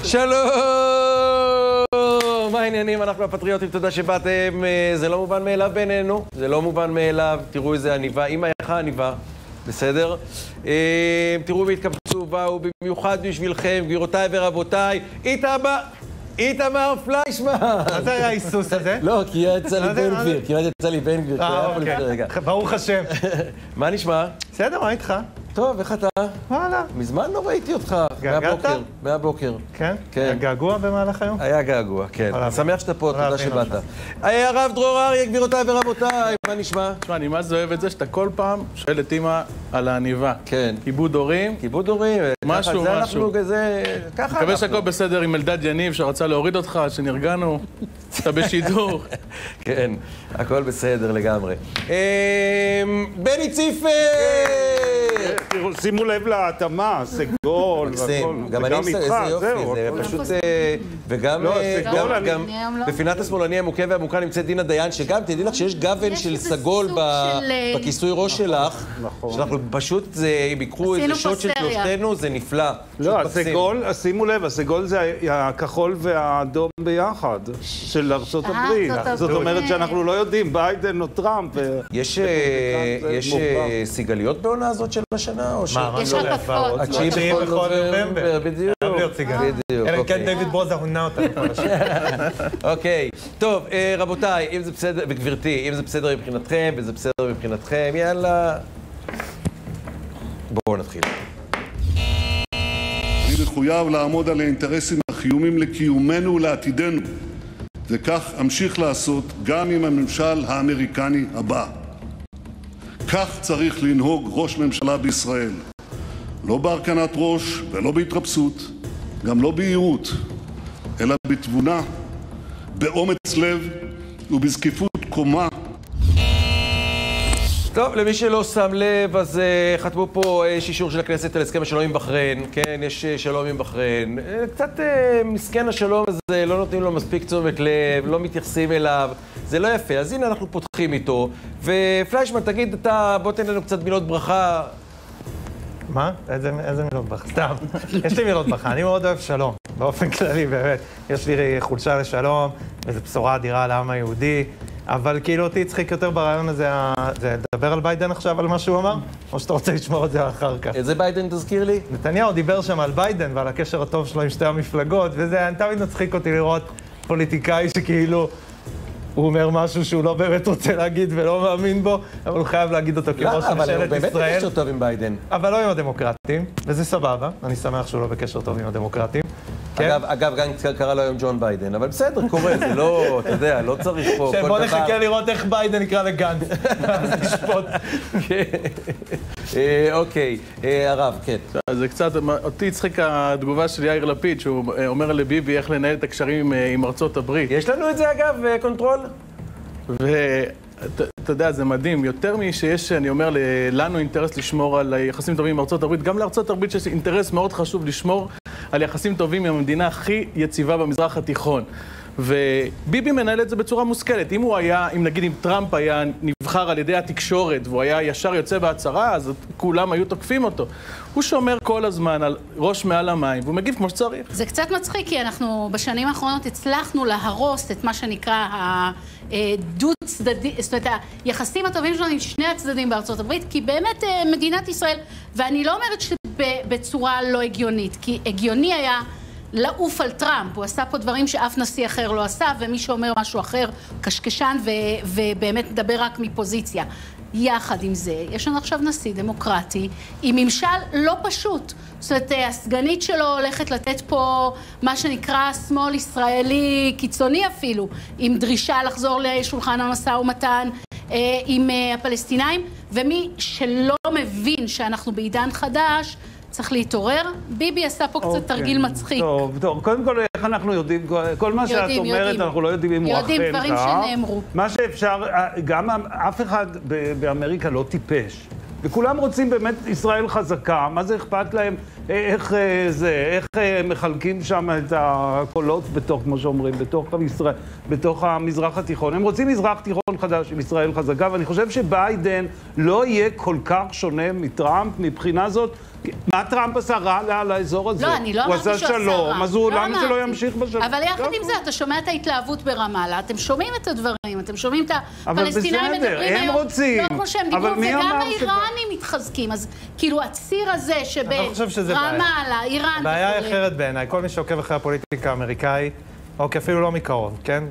שלום! מה העניינים? אנחנו הפטריוטים, תודה שבאתם. זה לא מובן מאליו בינינו, זה לא מובן מאליו. תראו איזה עניבה, אמא יחה עניבה, בסדר? תראו והתקבצו, באו במיוחד בשבילכם, גבירותיי ורבותיי, איתמר פליישמן! מה זה היה ההיסוס הזה? לא, כי יצא לי בן גביר, כמעט יצא לי בן גביר. אוקיי, ברוך השם. מה נשמע? בסדר, מה איתך? טוב, איך אתה? וואלה. מזמן לא ראיתי אותך. געגעת? מהבוקר. כן? כן. היה געגוע במהלך היום? היה געגוע, כן. אני שמח שאתה פה, תודה שבאת. אותך. הרב דרור אריה, גבירותיי ורבותיי, מה נשמע? תשמע, אני ממש אוהב את זה שאתה כל פעם שואל את אמא על העניבה. כן. כיבוד הורים. כיבוד הורים. משהו. ככה מקווה שהכל בסדר עם אלדד יניב שרצה להוריד אותך, שנרגענו. אתה בשידור. כן, הכל בסדר לגמרי. בני ציפר! שימו לב להתאמה, סגול, גם אני איזה יופי, זה פשוט... וגם בפינת השמאלני המוכה והמוכה נמצאת דינה דיין, שגם תדעי לך שיש גוון של סגול בכיסוי ראש שלך, שאנחנו פשוט, אם יקחו איזה שוט של שלושתנו, זה נפלא. לא, הסגול, שימו לב, הסגול זה הכחול והאדום ביחד, של ארצות הברית. זאת אומרת שאנחנו לא יודעים, ביידן או טראמפ. יש סיגליות בעונה הזאת של השנה? יש הקפות. התשיעי בכל נובמבר, בדיוק. אלא כן דיוויד ברוזה הונה אותנו כל השנה. אוקיי, טוב, רבותיי, אם זה בסדר, וגברתי, אם זה בסדר מבחינתכם, וזה בסדר מבחינתכם, יאללה. בואו נתחיל. אני מחויב לעמוד על האינטרסים החיומים לקיומנו ולעתידנו, וכך אמשיך לעשות גם עם הממשל האמריקני הבא. כך צריך לנהוג ראש ממשלה בישראל. לא בהרכנת ראש ולא בהתרפסות, גם לא ביהירות, אלא בתבונה, באומץ לב ובזקיפות קומה. טוב, למי שלא שם לב, אז חתמו פה אישור של הכנסת על הסכם השלום עם בחריין. כן, יש שלום עם בחריין. קצת מסכן השלום הזה, לא נותנים לו מספיק תשומת לב, לא מתייחסים אליו. זה לא יפה, אז הנה אנחנו פותחים איתו. ופליישמן, תגיד, בוא תן לנו קצת מילות ברכה. מה? איזה מילות ברכה? סתם. יש לי מילות ברכה, אני מאוד אוהב שלום. באופן כללי, באמת. יש לי חולשה לשלום, וזו בשורה אדירה לעם היהודי. אבל כאילו אותי הצחיק יותר ברעיון הזה, זה לדבר על ביידן עכשיו על מה שהוא אמר? או שאתה רוצה לשמור את זה אחר כך? איזה ביידן תזכיר לי? נתניהו דיבר שם על ביידן ועל הקשר הטוב שלו עם שתי המפלגות, וזה תמיד מצחיק אותי לראות פוליטיקאי שכאילו הוא אומר משהו שהוא לא באמת רוצה להגיד ולא מאמין בו, אבל הוא חייב להגיד אותו כראש ממשלת ישראל. אבל הוא באמת בקשר טוב עם ביידן. אבל לא עם הדמוקרטים, וזה סבבה. אני שמח שהוא לא בקשר טוב עם הדמוקרטים. אגב, גם קרא לו היום ג'ון ביידן, אבל בסדר, קורה, זה לא, אתה יודע, לא צריך פה... בוא נחכה לראות איך ביידן יקרא לגנץ. אז נשפוט. אוקיי, הרב, כן. זה קצת, אותי הצחיק התגובה של יאיר לפיד, שהוא אומר לביבי איך לנהל את הקשרים עם ארצות הברית. יש לנו את זה אגב, קונטרול? אתה יודע, זה מדהים. יותר משיש, אני אומר, לנו אינטרס לשמור על יחסים טובים עם ארצות הברית, גם לארצות הברית שיש אינטרס מאוד חשוב לשמור על יחסים טובים עם המדינה הכי יציבה במזרח התיכון. וביבי מנהל את זה בצורה מושכלת. אם הוא היה, אם נגיד אם טראמפ היה נבחר על ידי התקשורת והוא היה ישר יוצא בהצהרה, אז כולם היו תוקפים אותו. הוא שומר כל הזמן על ראש מעל המים, והוא מגיב כמו שצריך. זה קצת מצחיק, כי אנחנו בשנים האחרונות הצלחנו להרוס את מה שנקרא הדו צדדי, זאת אומרת, היחסים הטובים שלנו עם שני הצדדים בארצות הברית, כי באמת מדינת ישראל, ואני לא אומרת שבצורה לא הגיונית, כי הגיוני היה לעוף על טראמפ, הוא עשה פה דברים שאף נשיא אחר לא עשה, ומי שאומר משהו אחר קשקשן ובאמת מדבר רק מפוזיציה. יחד עם זה, יש לנו עכשיו נשיא דמוקרטי עם ממשל לא פשוט. זאת אומרת, הסגנית שלו הולכת לתת פה מה שנקרא שמאל ישראלי קיצוני אפילו, עם דרישה לחזור לשולחן המשא ומתן עם הפלסטינאים, ומי שלא מבין שאנחנו בעידן חדש, צריך להתעורר. ביבי עשה פה קצת תרגיל מצחיק. טוב, קודם כל, איך אנחנו יודעים, כל מה שאת אומרת, אנחנו לא יודעים אם הוא אכן כך. יודעים דברים שנאמרו. מה שאפשר, גם אף אחד באמריקה לא טיפש. וכולם רוצים באמת ישראל חזקה, מה זה אכפת להם, איך מחלקים שם את הקולות בתוך, כמו שאומרים, בתוך המזרח התיכון. הם רוצים מזרח תיכון חדש עם ישראל חזקה, ואני חושב שביידן לא יהיה כל כך שונה מטראמפ מבחינה זאת. מה טראמפ עשה רע לאזור הזה? לא, אני לא אמרתי שהוא עשה שלום, אז למה שלא ימשיך בשלום? אבל יחד עם זה, אתה שומע את ההתלהבות ברמאללה, אתם שומעים את הדברים, אתם שומעים את הפלסטינאים מדברים היום, לא כמו שהם דיברו, וגם האיראנים מתחזקים, אז כאילו הציר הזה שברמאללה, איראן... הבעיה היא אחרת בעיניי, כל מי שעוקב אחרי הפוליטיקה האמריקאית, או אפילו לא מקרוב, כן?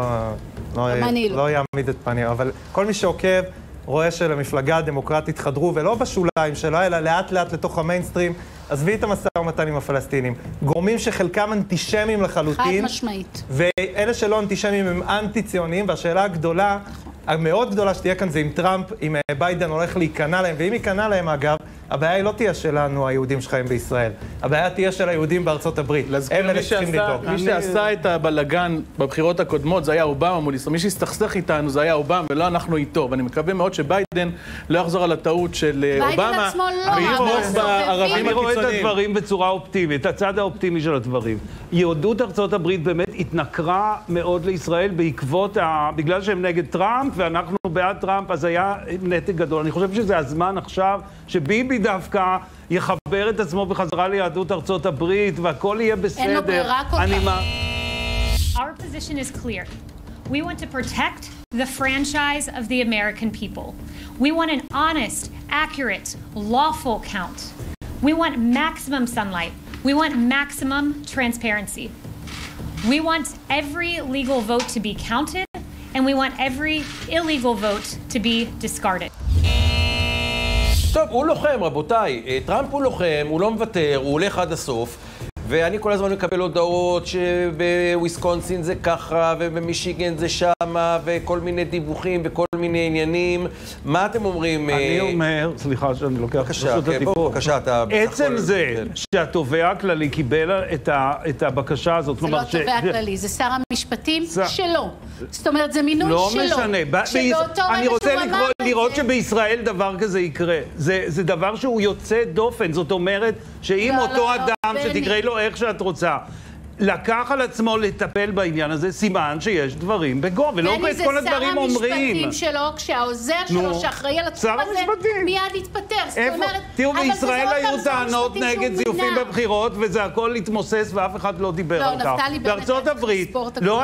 אני לא יעמיד את פנים, אבל כל מי שעוקב רואה שלמפלגה הדמוקרטית חדרו, ולא בשוליים שלה, אלא לאט לאט לתוך המיינסטרים, עזבי את המשא ומתן עם הפלסטינים. גורמים שחלקם אנטישמים לחלוטין. חד משמעית. ואלה שלא אנטישמים הם אנטי-ציונים, והשאלה הגדולה, המאוד גדולה שתהיה כאן זה אם טראמפ, אם ביידן הולך להיכנע להם, ואם ייכנע להם אגב, הבעיה היא לא תהיה שלנו, היהודים שחיים בישראל. הבעיה תהיה של היהודים בארצות הברית. הם אלה צריכים לדאוג. מי שעשה את הבלגן בבחירות הקודמות, זה היה אובמה מול ישראל. מי שהסתכסך איתנו זה היה אובמה, ולא אנחנו איתו. ואני מקווה מאוד שביידן לא יחזור על הטעות של אובמה. ביידן עצמו לא. אני רואה את הדברים בצורה אופטימית, הצד האופטימי של הדברים. יהדות ארצות הברית באמת התנכרה מאוד לישראל בעקבות, בגלל שהם נגד טראמפ, ואנחנו בעד טראמפ, אז היה נתק גדול. אני חושב שזה הזמן עכשיו שביבי דווקא יחבר את עצמו בחזרה ליהדות ארצות הברית, והכל יהיה בסדר. אין לו ברירה כל כך. Our position is clear. We want to protect the franchise of the American people. We want an honest, accurate, lawful count. We want maximum sunlight. We want maximum transparency. We want every legal vote to be counted, and we want every illegal vote to be discarded. טוב, הוא לוחם, רבותיי. טראמפ הוא לוחם, הוא לא מוותר, הוא הולך עד הסוף. ואני כל הזמן מקבל הודעות שבוויסקונסין זה ככה, ובמישיגן זה שמה, וכל מיני דיווחים וכל מיני עניינים. מה אתם אומרים? אני אומר, סליחה שאני לוקח פשוט הדיבור. בבקשה, אתה... עצם זה שהתובע הכללי קיבל את הבקשה הזאת, זה לא התובע הכללי, זה שר המשפטים שלו. זאת אומרת, זה מינוי שלו. לא משנה. אני רוצה לראות שבישראל דבר כזה יקרה. זה דבר שהוא יוצא דופן. זאת אומרת שאם אותו אדם שתקראי לו איך שאת רוצה, לקח על עצמו לטפל בעניין הזה, סימן שיש דברים בגו, ולא את כל הדברים אומרים. שר המשפטים שלו, כשהעוזר שלו שאחראי על התחום הזה, מיד התפטר. זאת אומרת, תראו, בישראל היו טענות נגד זיופים בבחירות, וזה הכל התמוסס ואף אחד לא דיבר על כך. בארצות הברית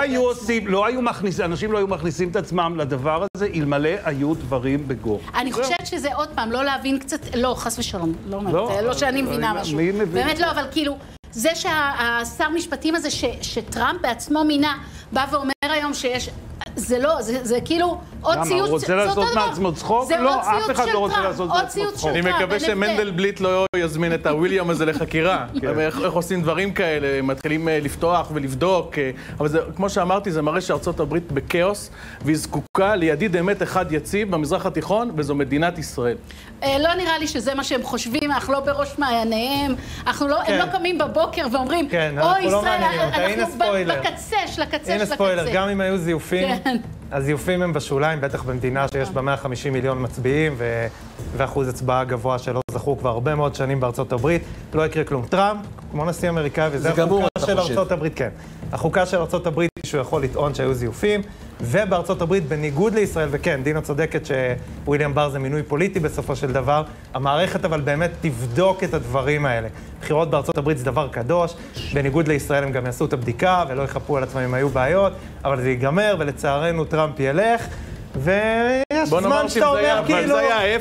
אנשים לא היו מכניסים את עצמם לדבר הזה, אלמלא היו דברים בגו. אני חושבת שזה עוד פעם, לא להבין קצת, לא, חס ושלום, לא שאני מבינה משהו. באמת לא, אבל כאילו, זה שהשר משפטים הזה שטראמפ בעצמו מינה, בא ואומר היום שיש, זה לא, זה כאילו עוד ציוץ, הוא רוצה לעשות מעצמו צחוק? לא, אף אחד לא רוצה לעשות מעצמו צחוק. אני מקווה שמנדלבליט לא יזמין את הוויליאם הזה לחקירה. איך עושים דברים כאלה, מתחילים לפתוח ולבדוק. אבל כמו שאמרתי, זה מראה שארצות הברית בכאוס, והיא זקוקה לידיד אמת אחד יציב במזרח התיכון, וזו מדינת ישראל. לא נראה לי שזה מה שהם חושבים, אנחנו לא בראש מעייניהם, הם לא קמים בבוקר ואומרים, או ישראל, אנחנו בקצה של הקצה. הנה ספוילר, גם אם היו זיופים, הזיופים הם בשוליים, בטח במדינה שיש בה 150 מיליון מצביעים, ואחוז הצבעה גבוה שלא זכו כבר הרבה מאוד שנים בארצות הברית, לא יקרה כלום. טראמפ, כמו נשיא אמריקאי, וזה החוקה של ארצות הברית, כן. החוקה של ארצות הברית שהוא יכול לטעון שהיו זיופים, ובארצות הברית, בניגוד לישראל, וכן, דינה צודקת שוויליאם בר זה מינוי פוליטי בסופו של דבר, המערכת אבל באמת תבדוק את הדברים האלה. בחירות בארצות הברית זה דבר קדוש, בניגוד לישראל הם גם יעשו את הבדיקה, ולא יחפו על עצמם אם היו בעיות, אבל זה ייגמר, ולצערנו טראמפ ילך, ויש זמן שאתה אומר כאילו...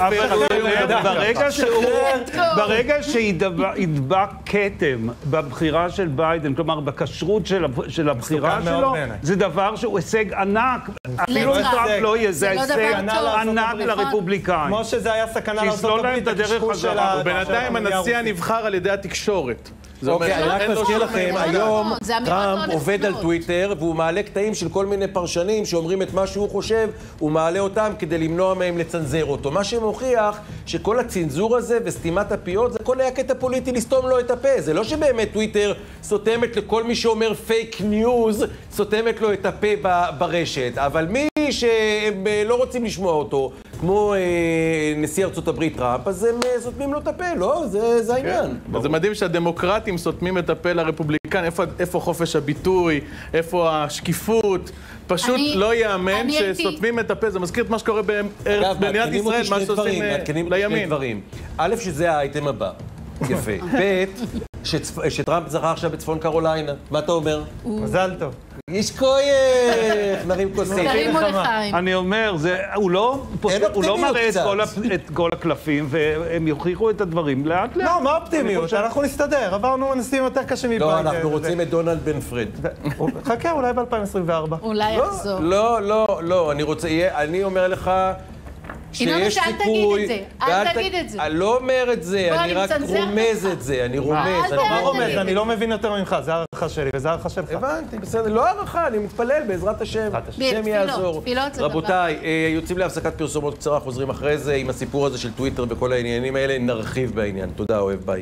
ברגע שידבק כתם בבחירה של ביידן, כלומר בכשרות של הבחירה שלו, זה דבר שהוא הישג ענק. אפילו טראמפ לא יהיה, זה הישג ענק לרפובליקאים. כמו שזה היה סכנה לארצות הברית, הכשרות של ה... ובינתיים הנשיא הנבחר על ידי התקשורת. אוקיי, אני רק מזכיר לכם, היום טראמפ עובד על טוויטר והוא מעלה קטעים של כל מיני פרשנים שאומרים את מה שהוא חושב, הוא מעלה אותם כדי למנוע מהם לצנזר אותו. מה שמוכיח שכל הצנזור הזה וסתימת הפיות זה כל היה קטע פוליטי לסתום לו את הפה. זה לא שבאמת טוויטר סותמת לכל מי שאומר פייק ניוז, סותמת לו את הפה ברשת. אבל מי שלא רוצים לשמוע אותו, כמו נשיא ארצות הברית טראמפ, אז הם סותמים לו את הפה, לא? זה העניין. זה מדהים שהדמוקרטים סותמים את הפה לרפובליקן, איפה חופש הביטוי, איפה השקיפות, פשוט לא יאמן שסותמים את הפה, זה מזכיר את מה שקורה במדינת ישראל, מה שעושים לימין. א', שזה האייטם הבא, יפה. ב', שטראמפ זכה עכשיו בצפון קרוליינה, מה אתה אומר? מזל טוב. איש כוייך, נרים כוסים. תרימו לחיים. אני אומר, הוא לא מראה את כל הקלפים, והם יוכיחו את הדברים לאט לאט. לא, מה אופטימיות? אנחנו נסתדר, עברנו נסים יותר קשה מבית. לא, אנחנו רוצים את דונלד בן פרד. חכה, אולי ב-2024. אולי יחזור. לא, אני אומר לך שיש סיכוי... אל תגיד את זה. אני לא אומר את זה, אני רק רומז את זה, אני רומז. מה רומז? אני לא מבין יותר ממך, זה הערכה שלי וזה הערכה שלך. הבנתי, בסדר, לא הערכה, אני מתפלל בעזרת השם. השם יעזור. רבותיי, יוצאים להפסקת פרסומות קצרה, חוזרים אחרי זה עם הסיפור הזה של טוויטר וכל העניינים האלה, נרחיב בעניין. תודה, אוהב, ביי.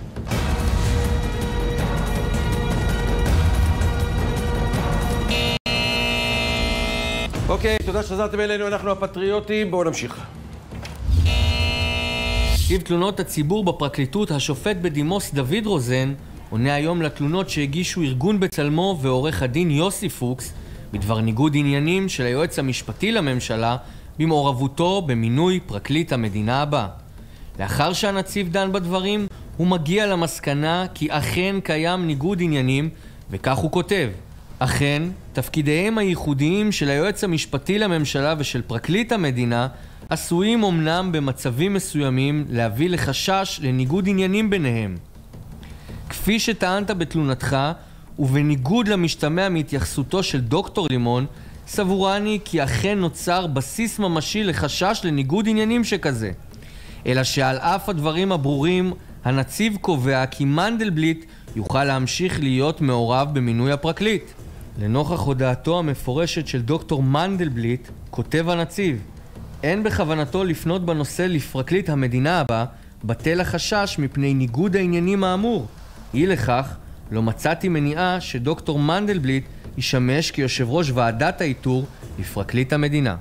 אוקיי, תודה שחזרתם אלינו, אנחנו הפטריוטים, בואו נמשיך. נציב תלונות הציבור בפרקליטות, השופט בדימוס דוד רוזן, עונה היום לתלונות שהגישו ארגון בצלמו ועורך הדין יוסי פוקס בדבר ניגוד עניינים של היועץ המשפטי לממשלה במעורבותו במינוי פרקליט המדינה הבא. לאחר שהנציב דן בדברים, הוא מגיע למסקנה כי אכן קיים ניגוד עניינים, וכך הוא כותב: אכן, תפקידיהם הייחודיים של היועץ המשפטי לממשלה ושל פרקליט המדינה עשויים אמנם במצבים מסוימים להביא לחשש לניגוד עניינים ביניהם. כפי שטענת בתלונתך, ובניגוד למשתמע מהתייחסותו של דוקטור לימון, סבורני כי אכן נוצר בסיס ממשי לחשש לניגוד עניינים שכזה. אלא שעל אף הדברים הברורים, הנציב קובע כי מנדלבליט יוכל להמשיך להיות מעורב במינוי הפרקליט. לנוכח הודעתו המפורשת של דוקטור מנדלבליט, כותב הנציב: אין בכוונתו לפנות בנושא לפרקליט המדינה הבא, בטל החשש מפני ניגוד העניינים האמור. אי לכך, לא מצאתי מניעה שדוקטור מנדלבליט ישמש כיושב ראש ועדת האיתור לפרקליט המדינה.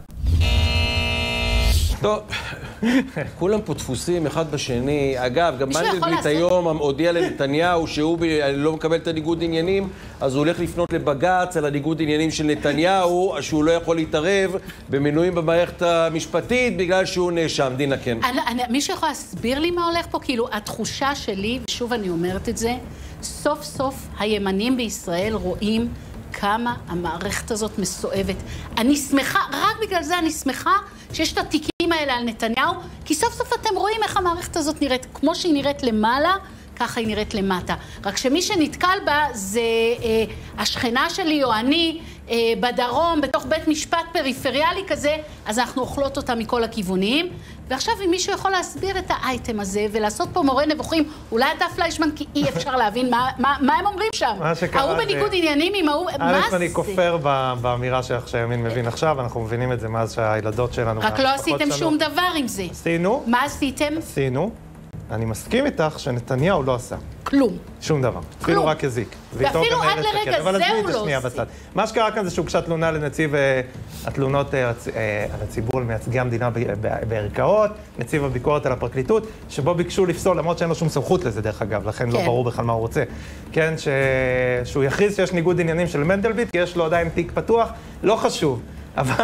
טוב, כולם פה דפוסים אחד בשני. אגב, גם מנדלבליט היום הודיע לנתניהו שהוא לא מקבל את הניגוד עניינים, אז הוא הולך לפנות לבג"ץ על הניגוד עניינים של נתניהו, שהוא לא יכול להתערב במינויים במערכת המשפטית בגלל שהוא נאשם. דינה, כן. מישהו יכול להסביר לי מה הולך פה? כאילו, התחושה שלי, ושוב אני אומרת את זה, סוף סוף הימנים בישראל רואים כמה המערכת הזאת מסואבת. אני שמחה, רק בגלל זה אני שמחה שיש את התיקים האלה על נתניהו, כי סוף סוף אתם רואים איך המערכת הזאת נראית. כמו שהיא נראית למעלה, ככה היא נראית למטה. רק שמי שנתקל בה זה השכנה שלי או אני בדרום, בתוך בית משפט פריפריאלי כזה, אז אנחנו אוכלות אותה מכל הכיוונים. ועכשיו אם מישהו יכול להסביר את האייטם הזה ולעשות פה מורה נבוכים, אולי אתה פליישמן, כי אי אפשר להבין מה הם אומרים שם. ההוא בניגוד עניינים עם ההוא, מה זה? אני כופר באמירה שלך שהימין מבין עכשיו, אנחנו מבינים את זה מאז שהילדות שלנו... רק לא עשיתם שום דבר עם זה. עשינו. מה עשיתם? עשינו. אני מסכים איתך שנתניהו לא עשה. כלום. שום דבר. אפילו רק הזיק. ואפילו עד לרגע זה הוא לא עושה. מה שקרה כאן זה שהוגשה תלונה לנציב התלונות על הציבור למייצגי המדינה בערכאות, נציב הביקורת על הפרקליטות, שבו ביקשו לפסול, למרות שאין לו שום סמכות לזה דרך אגב, לכן לא ברור בכלל מה הוא רוצה. כן, שהוא יכריז שיש ניגוד עניינים של מנדלבליט, כי יש לו עדיין תיק פתוח, לא חשוב. אבל...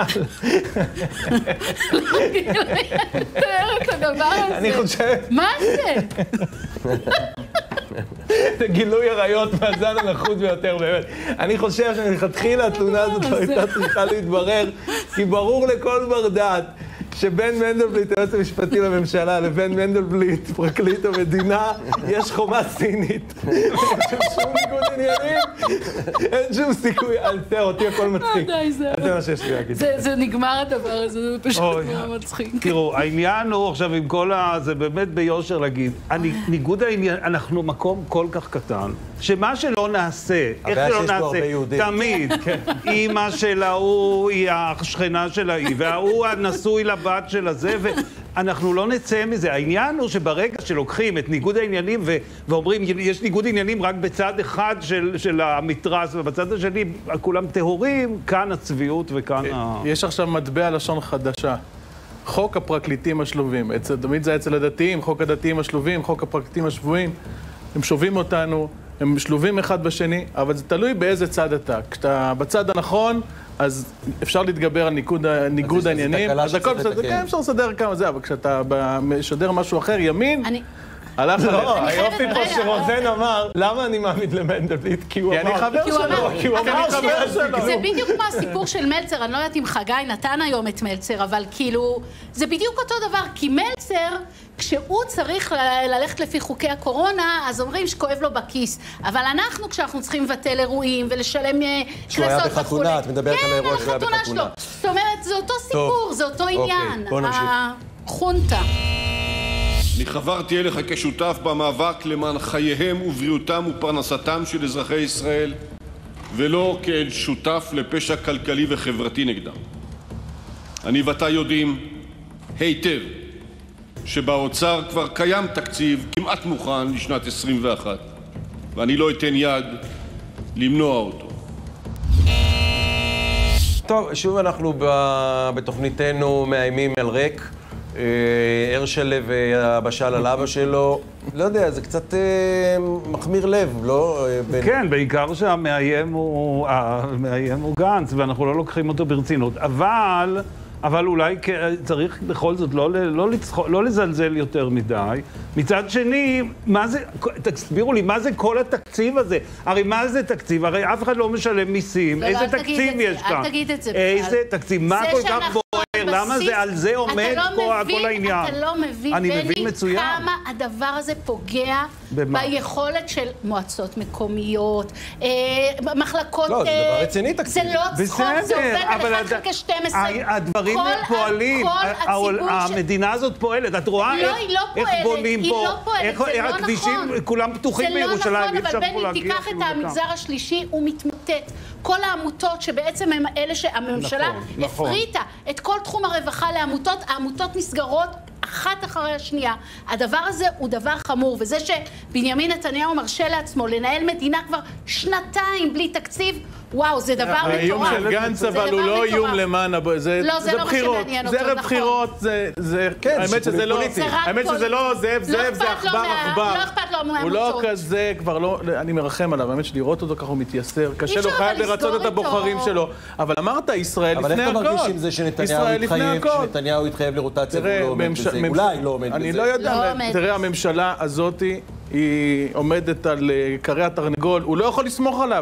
תאר את הדבר הזה. אני חושב... מה זה? זה גילוי עריות מהזן הנחות ביותר, באמת. אני חושב שמלכתחילה התלונה הזאת לא הייתה צריכה להתברר, כי ברור לכל בר דעת שבין מנדלבליט, היועץ המשפטי לממשלה, לבין מנדלבליט, פרקליט המדינה, יש חומה סינית. אין שום ניגוד עניינים, אין שום סיכוי. אל תראה, אותי הכל מצחיק. זה מה שיש לי להגיד. זה נגמר הדבר הזה, זה פשוט נורא מצחיק. תראו, העניין הוא עכשיו עם כל זה באמת ביושר להגיד, ניגוד העניין, אנחנו מקום כל כך קטן, שמה שלא נעשה, איך שלא נעשה, תמיד, אמא שלה הוא, היא השכנה שלה היא, והוא הנשוי לבת של הזה, ואנחנו לא נצא מזה. העניין הוא שברגע שלוקחים את ניגוד העניינים ואומרים, יש ניגוד עניינים רק בצד אחד של המתרס, ובצד השני כולם טהורים, כאן הצביעות וכאן יש עכשיו מטבע לשון חדשה. חוק הפרקליטים השלובים. תמיד זה אצל הדתיים, חוק הדתיים השלובים, חוק הפרקליטים השבויים. הם שובים אותנו, הם שלובים אחד בשני, אבל זה תלוי באיזה צד אתה. כשאתה בצד הנכון, אז אפשר להתגבר על ניגוד העניינים. אז הכל בסדר, כן, אפשר לסדר כמה זה, אבל כשאתה משדר משהו אחר, ימין, הלך עליך. לא, היופי פה שרוזן אמר, למה אני מעמיד למנדלבליט? כי הוא אמר... כי הוא אמר שלו. זה בדיוק כמו הסיפור של מלצר, אני לא יודעת אם חגי נתן היום את מלצר, אבל כאילו, זה בדיוק אותו דבר, כי מלצר, כשהוא צריך ללכת לפי חוקי הקורונה, אז אומרים שכואב לו בכיס. אבל אנחנו, כשאנחנו צריכים לבטל אירועים ולשלם קנסות וכו'. שהוא היה בחתונה, את מדברת על האירוע שהוא היה בחתונה. זאת אומרת, זה אותו סיפור, זה אותו עניין. בוא נמשיך. החונטה. אני חברתי אליך כשותף במאבק למען חייהם ובריאותם ופרנסתם של אזרחי ישראל, ולא כאל שותף לפשע כלכלי וחברתי נגדם. אני ואתה יודעים היטב שבאוצר כבר קיים תקציב כמעט מוכן לשנת 21, ואני לא אתן יד למנוע אותו. טוב, שוב אנחנו בתוכניתנו מאיימים על ריק. הרשל והבשל על אבא שלו, לא יודע, זה קצת מחמיר לב, לא? כן, בעיקר שהמאיים הוא גנץ, ואנחנו לא לוקחים אותו ברצינות. אבל אולי צריך בכל זאת לא לזלזל יותר מדי. מצד שני, תסבירו לי, מה זה כל התקציב הזה? הרי מה זה תקציב? הרי אף אחד לא משלם מיסים. איזה תקציב יש כאן? אל תגיד את זה. איזה תקציב? מה כל כך בוער? למה זה על זה עומד כל העניין? אתה לא מבין, בני, כמה הדבר הזה פוגע ביכולת של מועצות מקומיות, מחלקות... לא, זה דבר רציני תקציב. זה לא צחוק, זה עובד על 1 חלקי 12. הדברים פועלים, המדינה הזאת פועלת. את רואה איך בונים פה, איך הכבישים כולם פתוחים בירושלים. זה לא נכון, אבל בני, תיקח את המגזר השלישי, הוא מתמוטט. כל העמותות שבעצם הם אלה שהממשלה הפריטה את כל תחום הרווחה לעמותות, העמותות נסגרות אחת אחרי השנייה. הדבר הזה הוא דבר חמור, וזה שבנימין נתניהו מרשה לעצמו לנהל מדינה כבר 2 בלי תקציב, וואו, זה דבר מטורף. האיום של גנץ, אבל הוא לא איום למען, זה לא, זה לא מה שמעניין אותו, זה ערב בחירות, האמת שזה לא זאב, זה עכבר. לא אכפת לו מהעמותות. הוא לא כזה, כבר לא, אני מרחם עליו, האמת שלראות אותו ככה הוא מתייסר, קשה לו, חייב לרצות את הבוחרים שלו. אבל אמרת, ישראל לפני הכל. אבל איך אתה מרגיש עם זה שנתניהו התחייב לרוטציה והוא לא עומד בזה? אולי לא עומד בזה. אני לא יודע, תראה, הממשלה הזאת היא עומדת על קרי התרנגול, הוא לא יכול לסמוך עליו,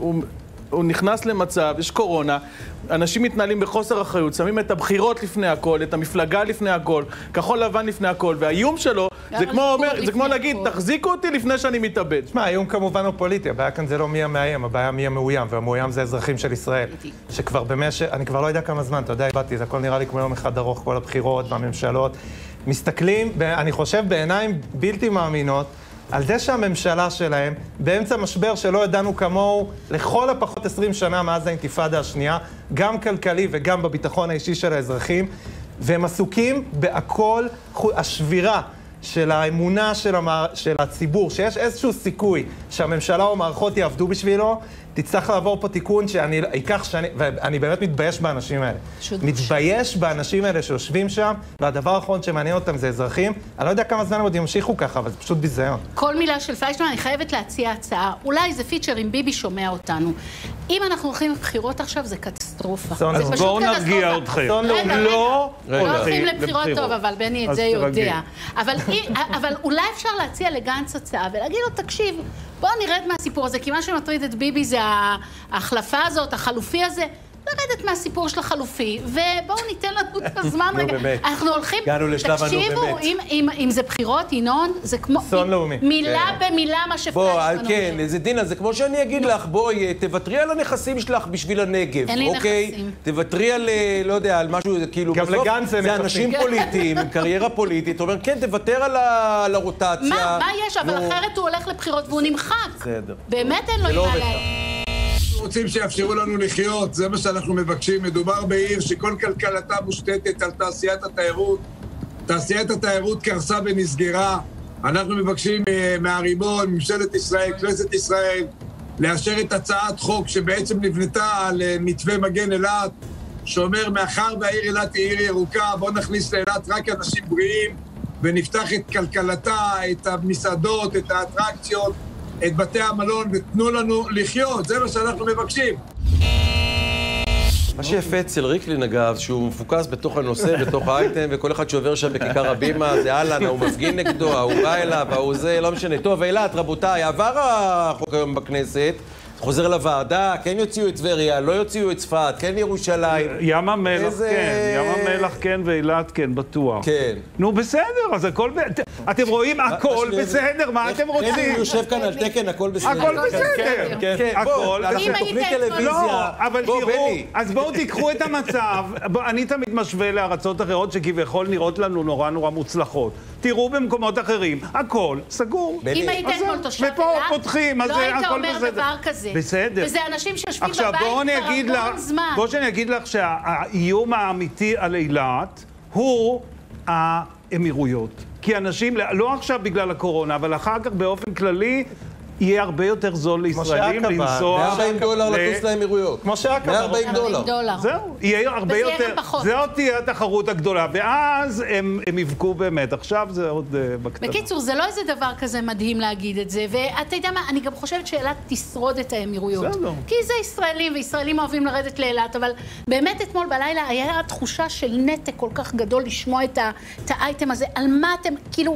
הוא נכנס למצב, יש קורונה, אנשים מתנהלים בחוסר אחריות, שמים את הבחירות לפני הכל, את המפלגה לפני הכל, כחול לבן לפני הכל, והאיום שלו, זה כמו להגיד, תחזיקו אותי לפני שאני מתאבד. תשמע, האיום כמובן הוא פוליטי, הבעיה כאן זה לא מי המאיים, הבעיה מי המאוים, והמאוים זה אזרחים של ישראל, שכבר אני כבר לא יודע כמה זמן, אתה יודע, הבאתי, זה הכל נראה לי כמו יום אחד ארוך, כל הבחירות והממשלות, מסתכלים, אני חושב בעיניים בלתי מאמינות, על זה שהממשלה שלהם, באמצע משבר שלא ידענו כמוהו, לכל הפחות 20 שנה מאז האינתיפאדה השנייה, גם כלכלי וגם בביטחון האישי של האזרחים, והם עסוקים בהכל, השבירה של האמונה של הציבור, שיש איזשהו סיכוי שהממשלה או מערכות יעבדו בשבילו, תצטרך לעבור פה תיקון שאני אקח ואני באמת מתבייש באנשים האלה. מתבייש באנשים האלה שיושבים שם, והדבר האחרון שמעניין אותם זה אזרחים. אני לא יודע כמה זמן עוד ימשיכו ככה, אבל זה פשוט ביזיון. כל מילה של פיישמן, אני חייבת להציע הצעה. אולי זה פיצ'ר אם ביבי שומע אותנו. אם אנחנו הולכים לבחירות עכשיו, זה קטסטרופה. אז בואו נרגיע אתכם. לא הולכים לבחירות טוב, אבל בני את זה יודע. אבל אולי אפשר להציע לגנץ הצעה ולהגיד לו, תקשיב, בואו נרד מהסיפור הזה, כי מה שמטריד את ביבי זה ההחלפה הזאת, החלופי הזה. לרדת מהסיפור של החלופי, ובואו ניתן לנו את הזמן רגע. אנחנו הולכים, תקשיבו, אם זה בחירות, ינון, זה כמו מילה במילה מה שפליישמן אומר. כן, זה דינה, זה כמו שאני אגיד לך, בואי, תוותרי על הנכסים שלך בשביל הנגב, אוקיי? תוותרי על, לא יודע, על משהו, כאילו, בסוף זה אנשים פוליטיים, עם קריירה פוליטית, אתה אומר, כן, תוותר על הרוטציה. מה יש? אבל אחרת הוא הולך לבחירות והוא נמחק. באמת אין לו מה להגיד. רוצים שיאפשרו לנו לחיות, זה מה שאנחנו מבקשים. מדובר בעיר שכל כלכלתה מושתתת על תעשיית התיירות. תעשיית התיירות קרסה ונסגרה. אנחנו מבקשים מהריבון, ממשלת ישראל, כנסת ישראל, לאשר את הצעת חוק שבעצם נבנתה על מתווה מגן אילת, שאומר, מאחר והעיר אילת היא עיר ירוקה, בואו נכניס לאילת רק אנשים בריאים, ונפתח את כלכלתה, את המסעדות, את האטרקציות, את בתי המלון, ותנו לנו לחיות, זה מה שאנחנו מבקשים. מה שיפה אצל ריקלין, אגב, שהוא מפוקס בתוך הנושא, בתוך האייטם, וכל אחד שעובר שם בכיכר הבימה, זה אהלן, הוא מפגין נגדו, הוא בא אליו, הוא זה, לא משנה. טוב, אילת, רבותיי, עבר החוק היום בכנסת, חוזר לוועדה, כן יוציאו את טבריה, לא יוציאו את צפת, כן ירושלים. ים המלח כן, ים המלח כן ואילת כן, בטוח. כן. נו בסדר, אז הכל... אתם רואים הכל בסדר, מה אתם רוצים? כן, הוא יושב כאן על תקן, הכל בסדר. הכל בסדר. כן, הכל אנחנו תוכנית טלוויזיה. לא, אבל תראו, אז בואו תיקחו את המצב, אני תמיד משווה לארצות אחרות שכביכול נראות לנו נורא נורא מוצלחות. תראו במקומות אחרים, הכל סגור. אם היית אתמול תושב אילת, ופה פותחים, אז לא היית הכל אומר בסדר. דבר כזה. בסדר. וזה אנשים שיושבים עכשיו, בבית כבר המון זמן. בואו שאני אגיד לך שהאיום האמיתי על אילת הוא האמירויות. כי אנשים, לא עכשיו בגלל הקורונה, אבל אחר כך באופן כללי, יהיה הרבה יותר זול לישראלים לנסוע... $140 לטוס לאמירויות. כמו שעקבה. $140. זהו, יהיה הרבה יותר... וזה יהיה פחות. זאת תהיה התחרות הגדולה, ואז הם יבקו באמת. עכשיו זה עוד בקטנה. בקיצור, זה לא איזה דבר כזה מדהים להגיד את זה, ואתה יודע מה, אני גם חושבת שאילת תשרוד את האמירויות. בסדר. כי זה ישראלים, וישראלים אוהבים לרדת לאילת, אבל באמת אתמול בלילה היה תחושה של נתק כל כך גדול לשמוע את האייטם הזה, על מה אתם, כאילו...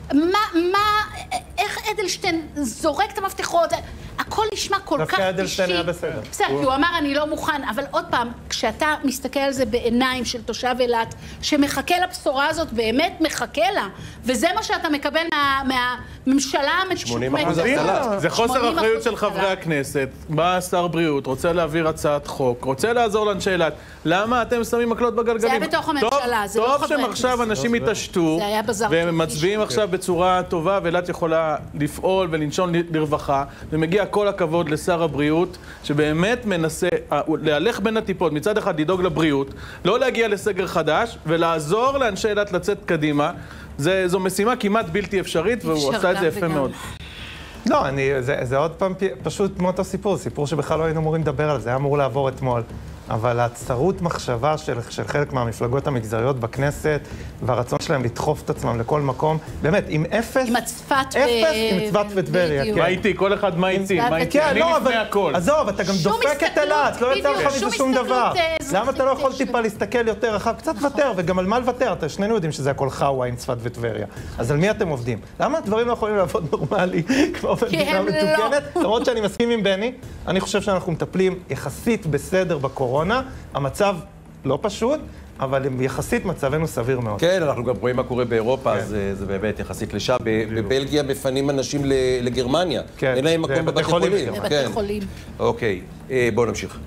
איך אדלשטיין זורק את המפתחות, הכל נשמע כל כך אישי. דווקא אדלשטיין היה בסדר. בסדר, כי הוא אמר אני לא מוכן, אבל עוד פעם, כשאתה מסתכל על זה בעיניים של תושב אילת, שמחכה לבשורה הזאת, באמת מחכה לה, וזה מה שאתה מקבל מהממשלה המצ'וקמקת. זה חוסר אחריות של חברי הכנסת. בא שר בריאות, רוצה להעביר הצעת חוק, רוצה לעזור לאנשי אילת. למה אתם שמים מקלות בגלגלים? זה היה בתוך הממשלה, זה לא חברי טוב שעכשיו אנשים יתעשתו, והם מצביעים עכשיו בצורה טובה, ואילת יכולה לפעול ולנשון לרווחה, ומגיע כל הכבוד לשר הבריאות, שבאמת מנסה להלך בין הטיפות, מצד אחד לדאוג לבריאות, לא להגיע לסגר חדש, ולעזור לאנשי אילת לצאת קדימה. זו משימה כמעט בלתי אפשרית, והוא עשה את זה יפה מאוד. לא, זה עוד פעם פשוט כמו אותו סיפור שבכלל לא היינו אמורים לדבר על זה, היה אמור לעבור אתמול. אבל הצרות מחשבה של חלק מהמפלגות המגזריות בכנסת, והרצון שלהם לדחוף את עצמם לכל מקום, באמת, עם אפס... עם הצפת עם צפת וטבריה, מה איתי? כל אחד מה איתי? אני לפני הכל. עזוב, אתה גם דופק את אילת, לא יוצא לך מזה שום דבר. למה אתה לא יכול טיפה להסתכל יותר רחב? קצת ותר, וגם על מה לוותר? שנינו יודעים שזה הכל חאווה עם צפת וטבריה. אז על מי אתם עובדים? למה הדברים לא יכולים לעבוד נורמלי, כמו במדינה מתוקנת? למרות שאני מסכים עם בני, אני חושב שאנחנו מטפלים יחסית בסדר בקורונה. המצב לא פשוט, אבל יחסית מצבנו סביר מאוד. כן, אנחנו גם רואים מה קורה באירופה, אז זה באמת יחסית לשם. בבלגיה מפנים אנשים לגרמניה. אין להם מקום בבתי חולים. בבתי חולים. אוקיי, בואו נמשיך.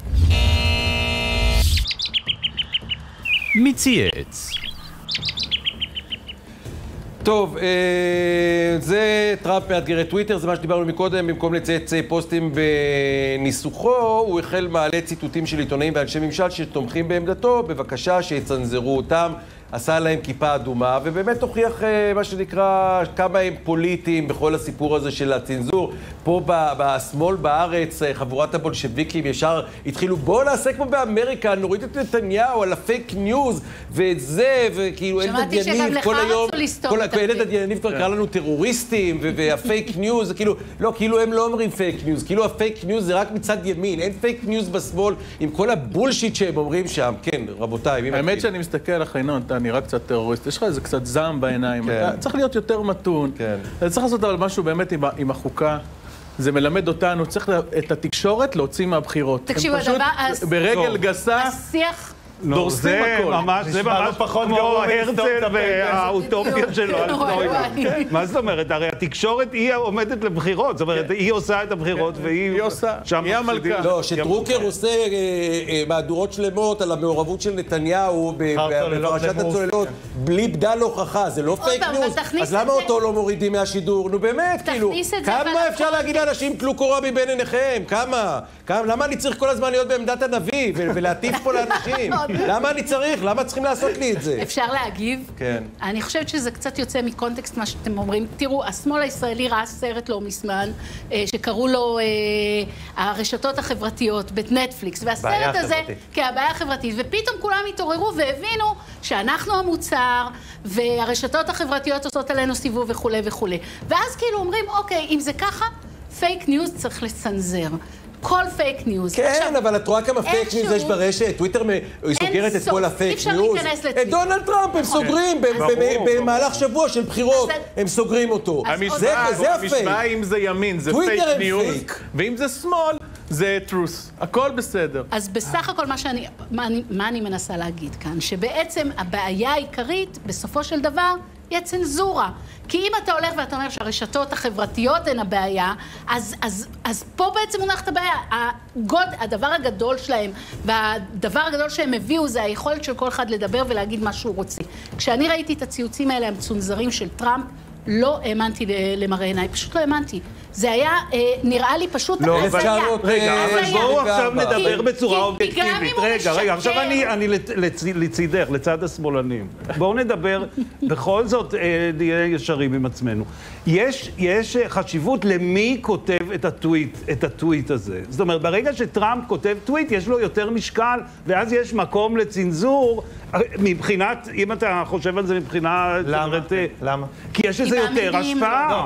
מצייץ. טוב, זה טראמפ מאתגר את טוויטר, זה מה שדיברנו מקודם, במקום לצייץ פוסטים בניסוחו, הוא החל מעלה ציטוטים של עיתונאים ואנשי ממשל שתומכים בעמדתו, בבקשה שיצנזרו אותם, עשה להם כיפה אדומה, ובאמת הוכיח מה שנקרא כמה הם פוליטיים בכל הסיפור הזה של הצנזור. פה בשמאל בארץ, חבורת הבולשביקים ישר התחילו, בואו נעשה כמו באמריקה, נוריד את נתניהו על הפייק ניוז, וזה, וכאילו אלדד יניב כל היום, אלדד יניב כבר קרא לנו טרוריסטים, והפייק ניוז, כאילו, לא, כאילו הם לא אומרים פייק ניוז, כאילו הפייק ניוז זה רק מצד ימין, אין פייק ניוז בשמאל, עם כל הבולשיט שהם אומרים שם. כן, רבותיי, האמת שאני מסתכל על החיינות, אתה נראה קצת טרוריסט, יש לך איזה קצת זעם בעיניים, אתה צריך להיות יותר מתון, אתה צריך לעשות אבל משהו באמת עם החוקה, זה מלמד אותנו, צריך את התקשורת להוציא מהבחירות. תקשיבו, ברגל גסה, השיח... דורסים הכל. זה ממש כמו הרצל והאוטופיה שלו. מה זאת אומרת? הרי התקשורת היא עומדת לבחירות, זאת אומרת, היא עושה את הבחירות והיא עושה, היא המלכה. לא, שטרוקר עושה מהדורות שלמות על המעורבות של נתניהו בפרשת הצוללות, בלי בדל הוכחה, זה לא פייק ניוז, אז למה אותו לא מורידים מהשידור? נו באמת, כאילו, כמה אפשר להגיד לאנשים טלו קורה מבין עיניכם? כמה? למה אני צריך כל הזמן להיות בעמדת הנביא ולהטיף פה לאנשים? למה אני צריך? למה צריכים לעשות לי את זה? אפשר להגיב? כן. אני חושבת שזה קצת יוצא מקונטקסט מה שאתם אומרים. תראו, השמאל הישראלי ראה סרט לא מזמן, שקראו לו הרשתות החברתיות בנטפליקס, והסרט הזה, כן, הבעיה החברתית, ופתאום כולם התעוררו והבינו שאנחנו המוצר, והרשתות החברתיות עושות עלינו סיבוב וכו' וכו'. ואז כאילו אומרים, אוקיי, אם זה ככה, פייק ניוז צריך לצנזר. כל פייק ניוז. כן, אבל את רואה כמה פייק ניוז יש ברשת? טוויטר היא סוגרת את כל הפייק ניוז. את דונלד טראמפ הם סוגרים במהלך שבוע של בחירות, הם סוגרים אותו. זה הפייק. המשוואה אם זה ימין, זה פייק ניוז, ואם זה שמאל, זה טרוס. הכל בסדר. אז בסך הכל מה אני מנסה להגיד כאן? שבעצם הבעיה העיקרית, בסופו של דבר, היא הצנזורה. כי אם אתה הולך ואתה אומר שהרשתות החברתיות הן הבעיה, אז פה בעצם מונחת הבעיה. הדבר הגדול שלהם, והדבר הגדול שהם הביאו, זה היכולת של כל אחד לדבר ולהגיד מה שהוא רוצה. כשאני ראיתי את הציוצים האלה, המצונזרים של טראמפ, לא האמנתי למראה עיניי, פשוט לא האמנתי. זה היה, נראה לי פשוט... לא, רגע, אבל בואו עכשיו נדבר בצורה אובייקטיבית. רגע, עכשיו אני לצידך, לצד השמאלנים. בואו נדבר, בכל זאת נהיה ישרים עם עצמנו. יש חשיבות למי כותב את הטוויט הזה. זאת אומרת, ברגע שטראמפ כותב טוויט, יש לו יותר משקל, ואז יש מקום לצנזור, מבחינת, אם אתה חושב על זה מבחינה... למה? כי יש לזה יותר השפעה.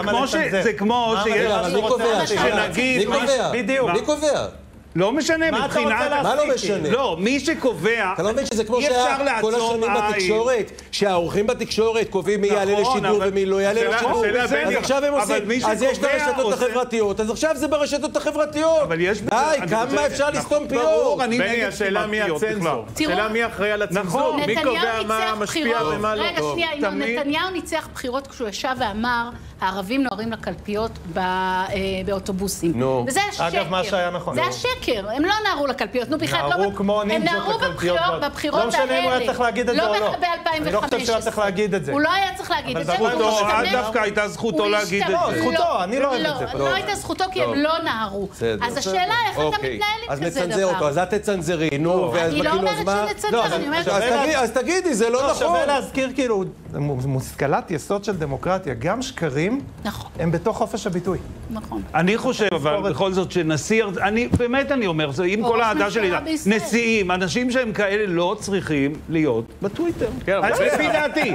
זה כמו שיש... מי קובע? שנגיד... מי קובע? לא משנה, מבחינת... מה לא משנה? לא, מי שקובע... אתה לא מבין שזה כמו שהיה כל השנים בתקשורת, שהעורכים בתקשורת קובעים מי יעלה לשידור ומי לא יעלה לשידור. אז עכשיו הם עושים, אז יש את הרשתות החברתיות, אז עכשיו זה ברשתות החברתיות. די, כמה אפשר לסתום פיות? בני, השאלה מי הצנזור. השאלה מי אחראי על הצנזור. מי קובע מה משפיע ומה לא. רגע, שנייה, נתניהו ניצח בחירות כשהוא ישב ואמר, הערבים נוהרים לקלפיות באוטובוסים. וזה השקר. אגב, מה שהיה נכון. זה השקר. הם לא נהרו לקלפיות. נו, בכלל לא... נהרו כמו נינג'ות לקלפיות. בבחירות האלה. לא משנה אם הוא היה צריך להגיד את זה או לא. לא ב-2015. אני לא חושב שהיה צריך להגיד את זה. הוא לא היה צריך להגיד את זה. דווקא הייתה זכותו להגיד את זה. זכותו, אני לא אוהב את זה. לא הייתה זכותו כי הם לא נהרו. אז השאלה איך אתה מתנהל עם כזה דבר. אז נצנזר אותו, אז את תצנזרי. נו, אני לא אומרת שנצנזר, אני אומרת... אז תגידי, זה לא נכון. שווה להזכיר כאילו, מושכלת יסוד של דמוקרטיה, גם שקרים הם בתוך חופש הביטוי. נכון. אני חושב, אבל בכל זאת שנשיא, באמת אני אומר, עם כל העדה שלי, נשיאים, אנשים שהם כאלה לא צריכים להיות בטוויטר. לפי דעתי,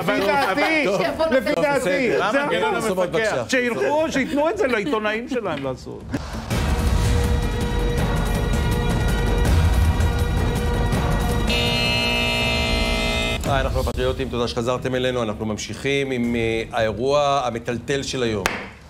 לפי דעתי. שילכו, שיתנו את זה לעיתונאים שלהם לעשות. אנחנו הפטריוטים, תודה שחזרתם אלינו, אנחנו ממשיכים עם האירוע המטלטל של היום.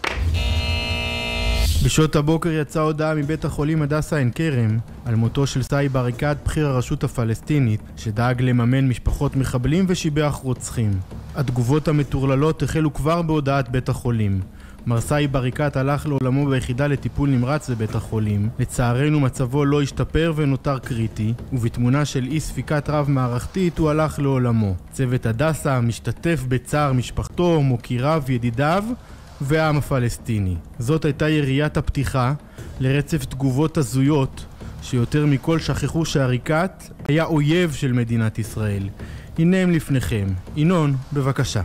בשעות הבוקר יצאה הודעה מבית החולים הדסה עין כרם על מותו של סאיב עריקאת, בכיר הרשות הפלסטינית, שדאג לממן משפחות מחבלים ושיבח רוצחים. התגובות המטורללות החלו כבר בהודעת בית החולים. מר סאיב עריקאת הלך לעולמו ביחידה לטיפול נמרץ בבית החולים. לצערנו מצבו לא השתפר ונותר קריטי, ובתמונה של אי ספיקת רב מערכתית הוא הלך לעולמו. צוות הדסה משתתף בצער משפחתו, מוקיריו, ידידיו והעם הפלסטיני. זאת הייתה יריית הפתיחה לרצף תגובות הזויות שיותר מכל שכחו שעריקאת היה אויב של מדינת ישראל. הנה הם לפניכם. ינון, בבקשה.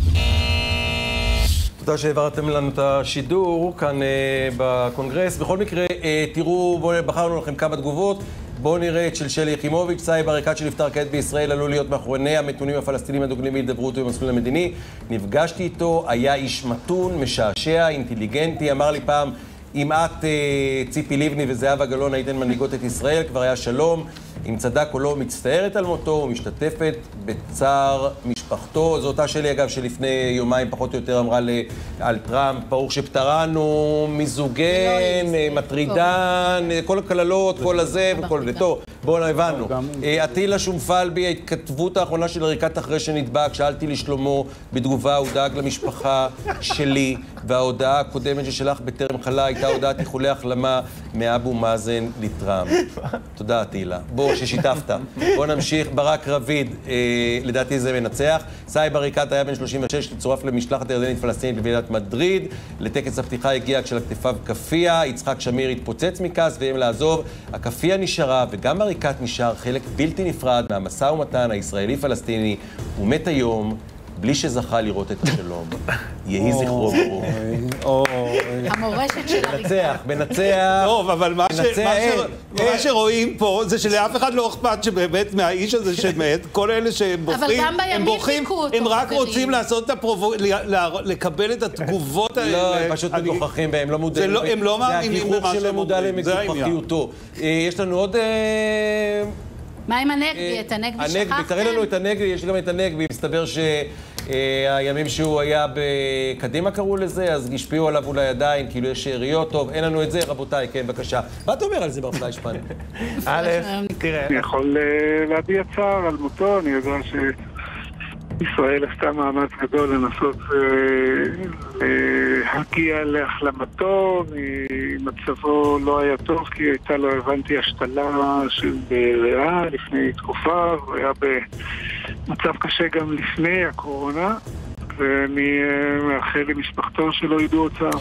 תודה שהעברתם לנו את השידור כאן בקונגרס. בכל מקרה, תראו, בחרנו לכם כמה תגובות. בואו נראה את של שלי יחימוביץ'. סאיב עריקאת שנפטר כעת בישראל עלול להיות מאחורי המתונים הפלסטינים הדוגלים בהידברות ובמסלול המדיני. נפגשתי איתו, היה איש מתון, משעשע, אינטליגנטי. אמר לי פעם, אם את, ציפי לבני וזהבה גלאון הייתן מנהיגות את ישראל, כבר היה שלום. אם צדק או לא, מצטערת על מותו ומשתתפת בצער משפחתו. זו אותה שלי, אגב, שלפני יומיים פחות או יותר אמרה על טראמפ, ברוך שפטרנו, מיזוגן, מטרידן, כל הכללות, כל הזה וכל זה. טוב, בואו הבנו. עטילה שומפלבי, ההתכתבות האחרונה של עריקאת אחרי שנדבק, שאלתי לשלומו, בתגובה הוא דאג למשפחה שלי, וההודעה הקודמת ששלח בטרם חלה הייתה הודעת איחולי החלמה מאבו מאזן לטראמפ. תודה, תהילה. בוא, ששיתפת. בוא נמשיך. ברק רביד, לדעתי זה מנצח. סאיב עריקאת היה בן 36, צורף למשלחת הירדנית פלסטינית בוועידת מדריד. לטקס הפתיחה הגיע כשלכתפיו כפיה. יצחק שמיר התפוצץ מכעס והם לעזוב. הכפיה נשארה, וגם עריקאת נשאר חלק בלתי נפרד מהמשא ומתן הישראלי-פלסטיני. הוא מת היום. בלי שזכה לראות את השלום. יהי זכרו ברוך. המורשת של מנצח, מנצח. טוב, אבל מה שרואים פה זה שלאף אחד לא אכפת שבאמת מהאיש הזה שמת, כל אלה שהם בוכים, הם רק רוצים לעשות את לקבל את התגובות האלה. לא, הם פשוט מגוחכים בהם, לא מודעים. הם לא מאמינים במה שהם מודע למגוחכיותו. יש לנו עוד... מה עם הנגבי? את הנגבי שכחתם? תראה לנו את הנגבי, יש גם את הנגבי. מסתבר שהימים שהוא היה בקדימה קראו לזה, אז השפיעו עליו אולי עדיין, כאילו יש שאריות. טוב, אין לנו את זה, רבותיי, כן, בבקשה. מה אתה אומר על זה ברפלה ישפן? א', תראה. אני יכול להביע צער על מותו, אני יודע שישראל עשתה מאמץ גדול לנסות להגיע להחלמתו, מצבו לא היה טוב כי הייתה לו, הבנתי, השתלה של ריאה לפני תקופה, הוא היה במצב קשה גם לפני הקורונה, ואני מאחל למשפחתו שלא ידעו עוד צער.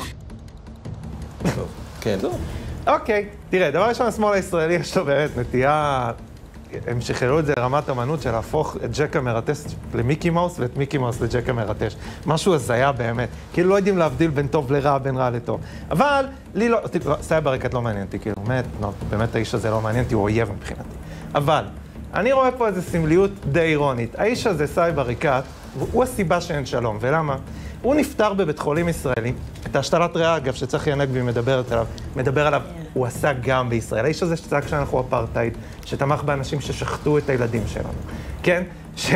כן. אוקיי, תראה, דבר ראשון, השמאל הישראלי יש לו באמת נטייה... הם שחררו את זה לרמת אמנות של להפוך את ג'ק המרטש למיקי מאוס ואת מיקי מאוס לג'ק המרטש. משהו הזיה באמת. כאילו לא יודעים להבדיל בין טוב לרע, בין רע לטוב. אבל לי לא... סאיב עריקאת לא מעניין אותי, כאילו, באמת האיש הזה לא מעניין אותי, הוא אויב מבחינתי. אבל אני רואה פה איזו סמליות די אירונית. האיש הזה, סאיב עריקאת, הוא הסיבה שאין שלום. ולמה? הוא נפטר בבית חולים ישראלי. את השתלת ריאה, אגב, שצריך ינגבי מדבר עליו, הוא עשה גם בישראל. האיש הזה שצעק שאנחנו אפרטהייד, שתמך באנשים ששחטו את הילדים שלנו, כן?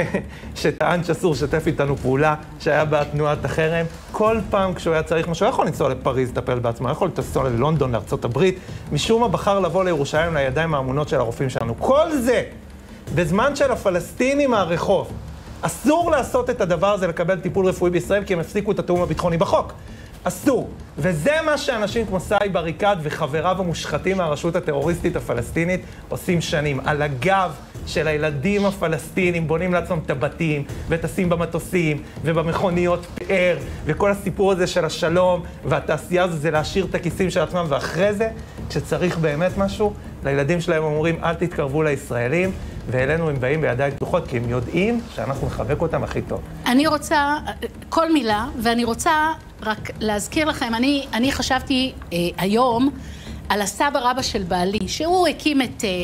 שטען שאסור לשתף איתנו פעולה, שהיה בתנועת החרם. כל פעם כשהוא היה צריך משהו, הוא יכול לנסוע לפריז, לטפל בעצמו, הוא יכול לנסוע ללונדון, לארצות הברית, משום מה בחר לבוא לירושלים לידיים האמונות של הרופאים שלנו. כל זה, בזמן של הפלסטינים מהרחוב, אסור לעשות את הדבר הזה, לקבל טיפול רפואי בישראל, כי הם הפסיקו את התיאום הביטחוני בחוק. אסור. וזה מה שאנשים כמו סאיב עריקאת וחבריו המושחתים מהרשות הטרוריסטית הפלסטינית עושים שנים. על הגב של הילדים הפלסטינים בונים לעצמם את הבתים, וטסים במטוסים, ובמכוניות פאר, וכל הסיפור הזה של השלום, והתעשייה הזו זה להשאיר את הכיסים של עצמם, ואחרי זה, כשצריך באמת משהו, לילדים שלהם אומרים, אל תתקרבו לישראלים, ואלינו הם באים בידיים פתוחות, כי הם יודעים שאנחנו נחבק אותם הכי טוב. אני רוצה, כל מילה, ואני רוצה רק להזכיר לכם, אני חשבתי היום על הסבא רבא של בעלי, שהוא הקים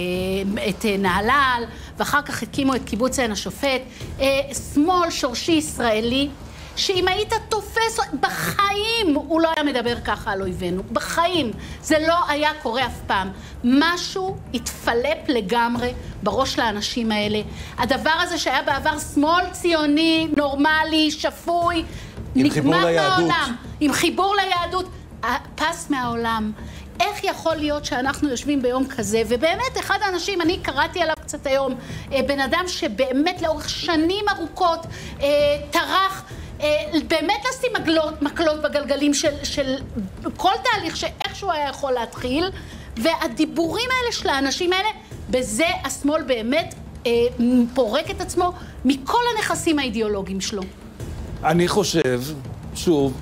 את נהלל, ואחר כך הקימו את קיבוץ עין השופט, שמאל שורשי ישראלי, שאם היית תופס, בחיים הוא לא היה מדבר ככה על אויבינו, בחיים. זה לא היה קורה אף פעם. משהו התפלפ לגמרי בראש לאנשים האלה. הדבר הזה שהיה בעבר שמאל ציוני, נורמלי, שפוי, נגמר מהעולם. עם חיבור ליהדות. פס מהעולם. איך יכול להיות שאנחנו יושבים ביום כזה, ובאמת אחד האנשים, אני קראתי עליו קצת היום, בן אדם שבאמת לאורך שנים ארוכות טרח, באמת לשים מקלות בגלגלים של כל תהליך שאיכשהו היה יכול להתחיל, והדיבורים האלה של האנשים האלה, בזה השמאל באמת פורק את עצמו מכל הנכסים האידיאולוגיים שלו. אני חושב, שוב,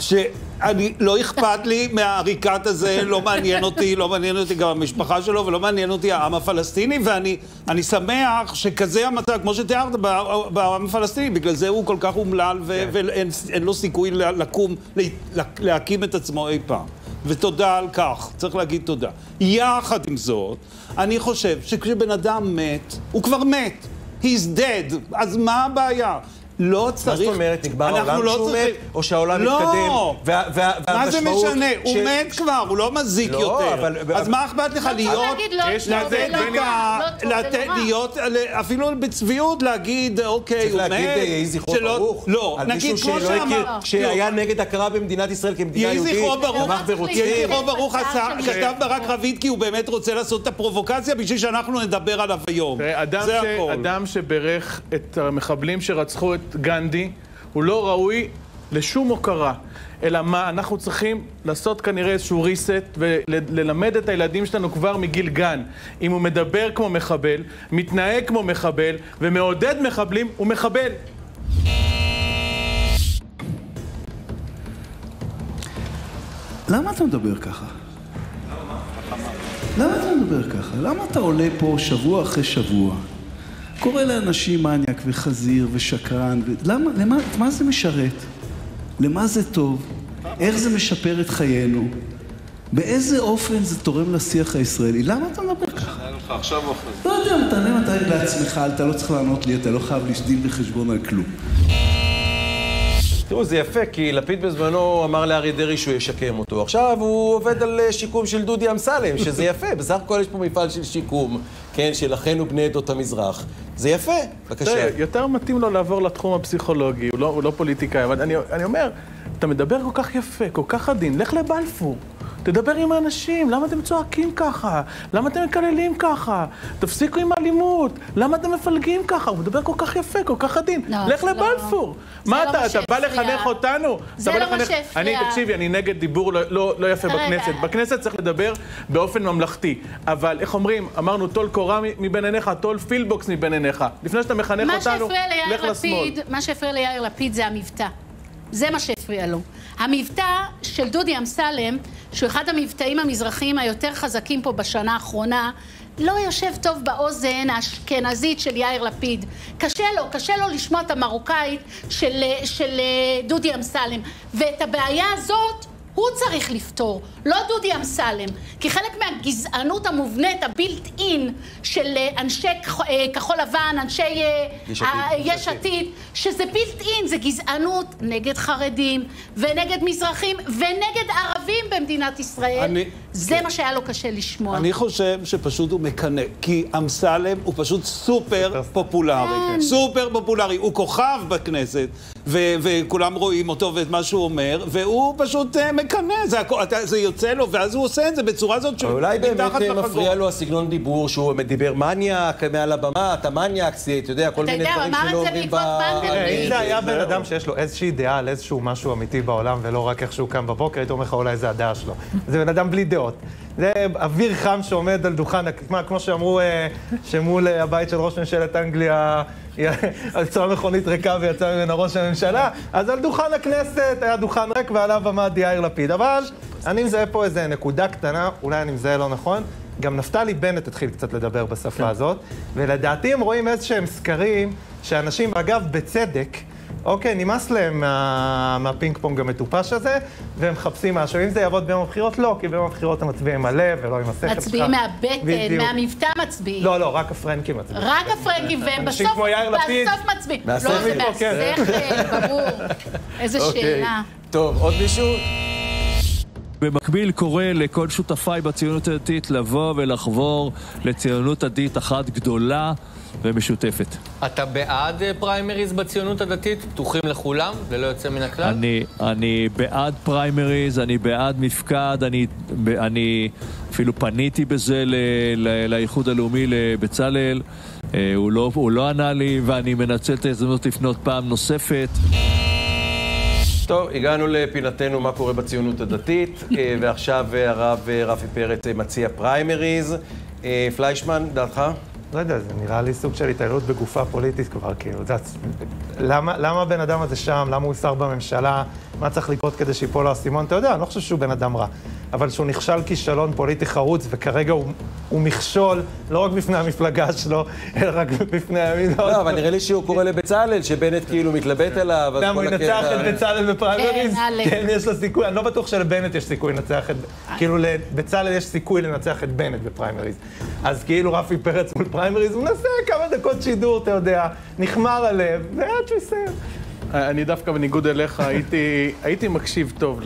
אני לא אכפת לי מהעריקת הזה, לא מעניין אותי גם המשפחה שלו, ולא מעניין אותי העם הפלסטיני, ואני שמח שכזה המצב, כמו שתיארת, בעם הפלסטיני, בגלל זה הוא כל כך אומלל, ואין לו סיכוי להקים את עצמו אי פעם. ותודה על כך, צריך להגיד תודה. יחד עם זאת, אני חושב שכשבן אדם מת, הוא כבר מת. He's dead. אז מה הבעיה? לא צריך... מה זאת אומרת, נגמר העולם שהוא מת, או שהעולם מתקדם? מה זה משנה? הוא מת כבר, הוא לא מזיק יותר. אז מה אכפת לך להיות, אפילו בצביעות להגיד, אוקיי, הוא מת? צריך להגיד, יהי זכרו ברוך? לא, נגיד כמו שאמר... כשהיה נגד הכרה במדינת ישראל כמדינה יהודית, יהי זכרו ברוך כתב ברק רביד, כי הוא באמת רוצה לעשות את הפרובוקציה, בשביל שאנחנו נדבר עליו היום. זה הכל. אדם שברך את המחבלים שרצחו את גנדי, הוא לא ראוי לשום הוקרה, אלא מה, אנחנו צריכים לעשות כנראה איזשהו ריסט וללמד את הילדים שלנו כבר מגיל גן. אם הוא מדבר כמו מחבל, מתנהג כמו מחבל ומעודד מחבלים, הוא מחבל. למה אתה מדבר ככה? למה אתה מדבר ככה? למה אתה עולה פה שבוע אחרי שבוע? קורא לאנשים מניאק וחזיר ושקרן, למה? מה זה משרת? למה זה טוב? איך זה משפר את חיינו? באיזה אופן זה תורם לשיח הישראלי? למה אתה מדבר ככה? עכשיו אופן. לא יודע, תענה מתי לעצמך, אתה לא צריך לענות לי, אתה לא חייב לשדין בחשבון על כלום. תראו, זה יפה, כי לפיד בזמנו אמר לאריה דרעי שהוא ישקם אותו. עכשיו הוא עובד על שיקום של דודי אמסלם, שזה יפה. בסך הכל יש פה מפעל של שיקום, כן, של אחינו בני עדות המזרח. זה יפה, בבקשה. יותר מתאים לו לעבור לתחום הפסיכולוגי, הוא לא פוליטיקאי, אבל אני אומר, אתה מדבר כל כך יפה, כל כך עדין, לך לבלפור. תדבר עם האנשים, למה אתם צועקים ככה? למה אתם מקללים ככה? תפסיקו עם האלימות, למה אתם מפלגים ככה? הוא מדבר כל כך יפה, כל כך עדין. לך לבלפור. מה אתה בא לחנך אותנו? זה לא מה שהפריע. תקשיבי, אני נגד דיבור לא יפה בכנסת. בכנסת צריך לדבר באופן ממלכתי. אבל איך אומרים, אמרנו, טול קורה מבין עיניך, טול פילבוקס מבין עיניך. לפני שאתה מחנך אותנו, לך לשמאל. מה שהפריע ליאיר לפיד זה המבטא. זה מה שהפריע לו. המבטא של דודי אמסלם, שהוא אחד המבטאים המזרחיים היותר חזקים פה בשנה האחרונה, לא יושב טוב באוזן האשכנזית של יאיר לפיד. קשה לו לשמוע את המרוקאית של דודי אמסלם. ואת הבעיה הזאת הוא צריך לפתור, לא דודי אמסלם. כי חלק מהגזענות המובנית, הבילט אין של אנשי כחול לבן, אנשי יש עתיד, שזה בילט אין, זה גזענות נגד חרדים ונגד מזרחים ונגד ערבים במדינת ישראל. זה מה שהיה לו קשה לשמוע. אני חושב שפשוט הוא מקנא, כי אמסלם הוא פשוט סופר פופולרי. סופר פופולרי, הוא כוכב בכנסת, וכולם רואים אותו ואת מה שהוא אומר, והוא פשוט מקנא, זה יוצא לו, ואז הוא עושה את זה בצורה הזאת שהוא אולי באמת מפריע לו הסגנון דיבור, שהוא דיבר מניאק מעל הבמה, אתה מניאק, אתה יודע, כל מיני דברים שלא אומרים אם זה היה בן אדם שיש לו איזושהי דעה על איזשהו משהו אמיתי בעולם, ולא רק איך שהוא קם בבוקר, הייתי אומר לך אולי זה הדעה שלו. זה בן אדם בלי דעות. זה אוויר חם שעומד על דוכן, כמו שאמרו שמול הבית של ראש ממשלת אנגליה, יצרה מכונית ריקה ויצא ממנה ראש הממשלה, אז על דוכן הכנסת היה דוכן ריק ועליו עמד יאיר לפיד. אבל אני מזהה פה איזה נקודה קטנה, אולי אני מזהה לא נכון, גם נפתלי בנט התחיל קצת לדבר בשפה הזאת, ולדעתי הם רואים איזשהם סקרים שאנשים, אגב, בצדק, אוקיי, נמאס להם מהפינג פונג המטופש הזה, והם מחפשים משהו. אם זה יעבוד ביום הבחירות, לא, כי ביום הבחירות הם מצביעים מלא ולא עם השכל שלך. מצביעים מהבטן, מהמבטא מצביעים. לא, רק הפרנקים מצביעים. רק הפרנקים, והם בסוף מצביעים. לא, זה מהשכל, ברור. איזה שאלה. טוב, עוד מישהו? במקביל קורא לכל שותפיי בציונות הדתית לבוא ולחבור לציונות דתית אחת גדולה ומשותפת. אתה בעד פריימריז בציונות הדתית? פתוחים לכולם ולא יוצא מן הכלל? אני בעד פריימריז, אני בעד מפקד, אני אפילו פניתי בזה לאיחוד הלאומי לבצלאל, הוא לא ענה לי ואני מנצל את ההזדמנות לפנות פעם נוספת. טוב, הגענו לפינתנו מה קורה בציונות הדתית, ועכשיו הרב רפי פרץ מציע פריימריז. פליישמן, דעתך? לא יודע, זה נראה לי סוג של התעללות בגופה פוליטית כבר, כאילו. למה הבן אדם הזה שם? למה הוא שר בממשלה? מה צריך לקרות כדי שיפול לו הסימון? אתה יודע, אני לא חושב שהוא בן אדם רע. אבל שהוא נכשל כישלון פוליטי חרוץ, וכרגע הוא מכשול, לא רק בפני המפלגה שלו, אלא רק בפני הימין. לא, אבל נראה לי שהוא קורא לבצלאל, שבנט כאילו מתלבט עליו. למה הוא ינצח את בצלאל בפריימריז? כן, יש לו סיכוי. אני לא בטוח שלבנט יש סיכוי לנצח את... כאילו לבצלאל יש סיכוי לנצח את בנט בפריימריז. אז כאילו רפי פרץ מול פריימריז, הוא מנסה כמה דקות שידור, אתה יודע, נחמר הלב, ועד שהוא יסיים. אני דווקא בניגוד אליך הייתי מקשיב טוב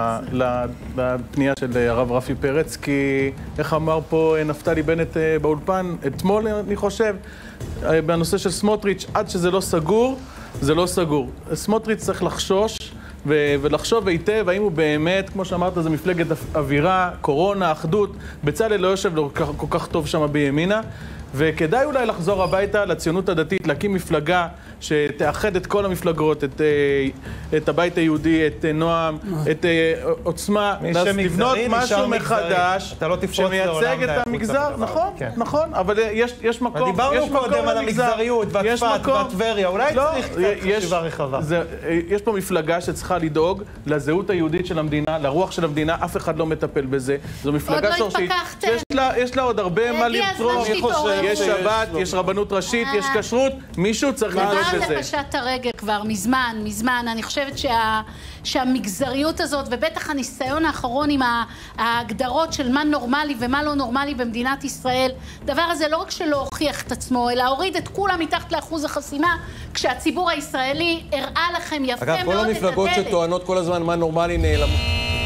לפנייה של הרב רפי פרץ, כי איך אמר פה נפתלי בנט באולפן, אתמול אני חושב, בנושא של סמוטריץ', עד שזה לא סגור, זה לא סגור. סמוטריץ' צריך לחשוש ולחשוב היטב, האם הוא באמת, כמו שאמרת, זה מפלגת אווירה, קורונה, אחדות, בצלאל לא יושב לו כל כך טוב שם בימינה, וכדאי אולי לחזור הביתה לציונות הדתית, להקים מפלגה שתאחד את כל המפלגות, את הבית היהודי, את נועם, את עוצמה, לבנות משהו מחדש שמייצג את המגזר, נכון, אבל יש מקום, דיברנו קודם על המגזריות, והצפת, והטבריה, אולי צריך קצת חשיבה רחבה. יש פה מפלגה שצריכה לדאוג לזהות היהודית של המדינה, לרוח של המדינה, אף אחד לא מטפל בזה. זו מפלגה שורשית, יש לה עוד הרבה מה לתרום, יש שבת, יש רבנות ראשית, יש כשרות, מישהו צריך לדאוג לזה. זה פשט הרגל כבר מזמן. אני חושבת שהמגזריות הזאת, ובטח הניסיון האחרון עם ההגדרות של מה נורמלי ומה לא נורמלי במדינת ישראל, דבר הזה לא רק שלא הוכיח את עצמו, אלא הוריד את כולם מתחת לאחוז החסימה, כשהציבור הישראלי הראה לכם יפה מאוד את הדלת. אגב, כל המפלגות שטוענות כל הזמן מה נורמלי נעלמו.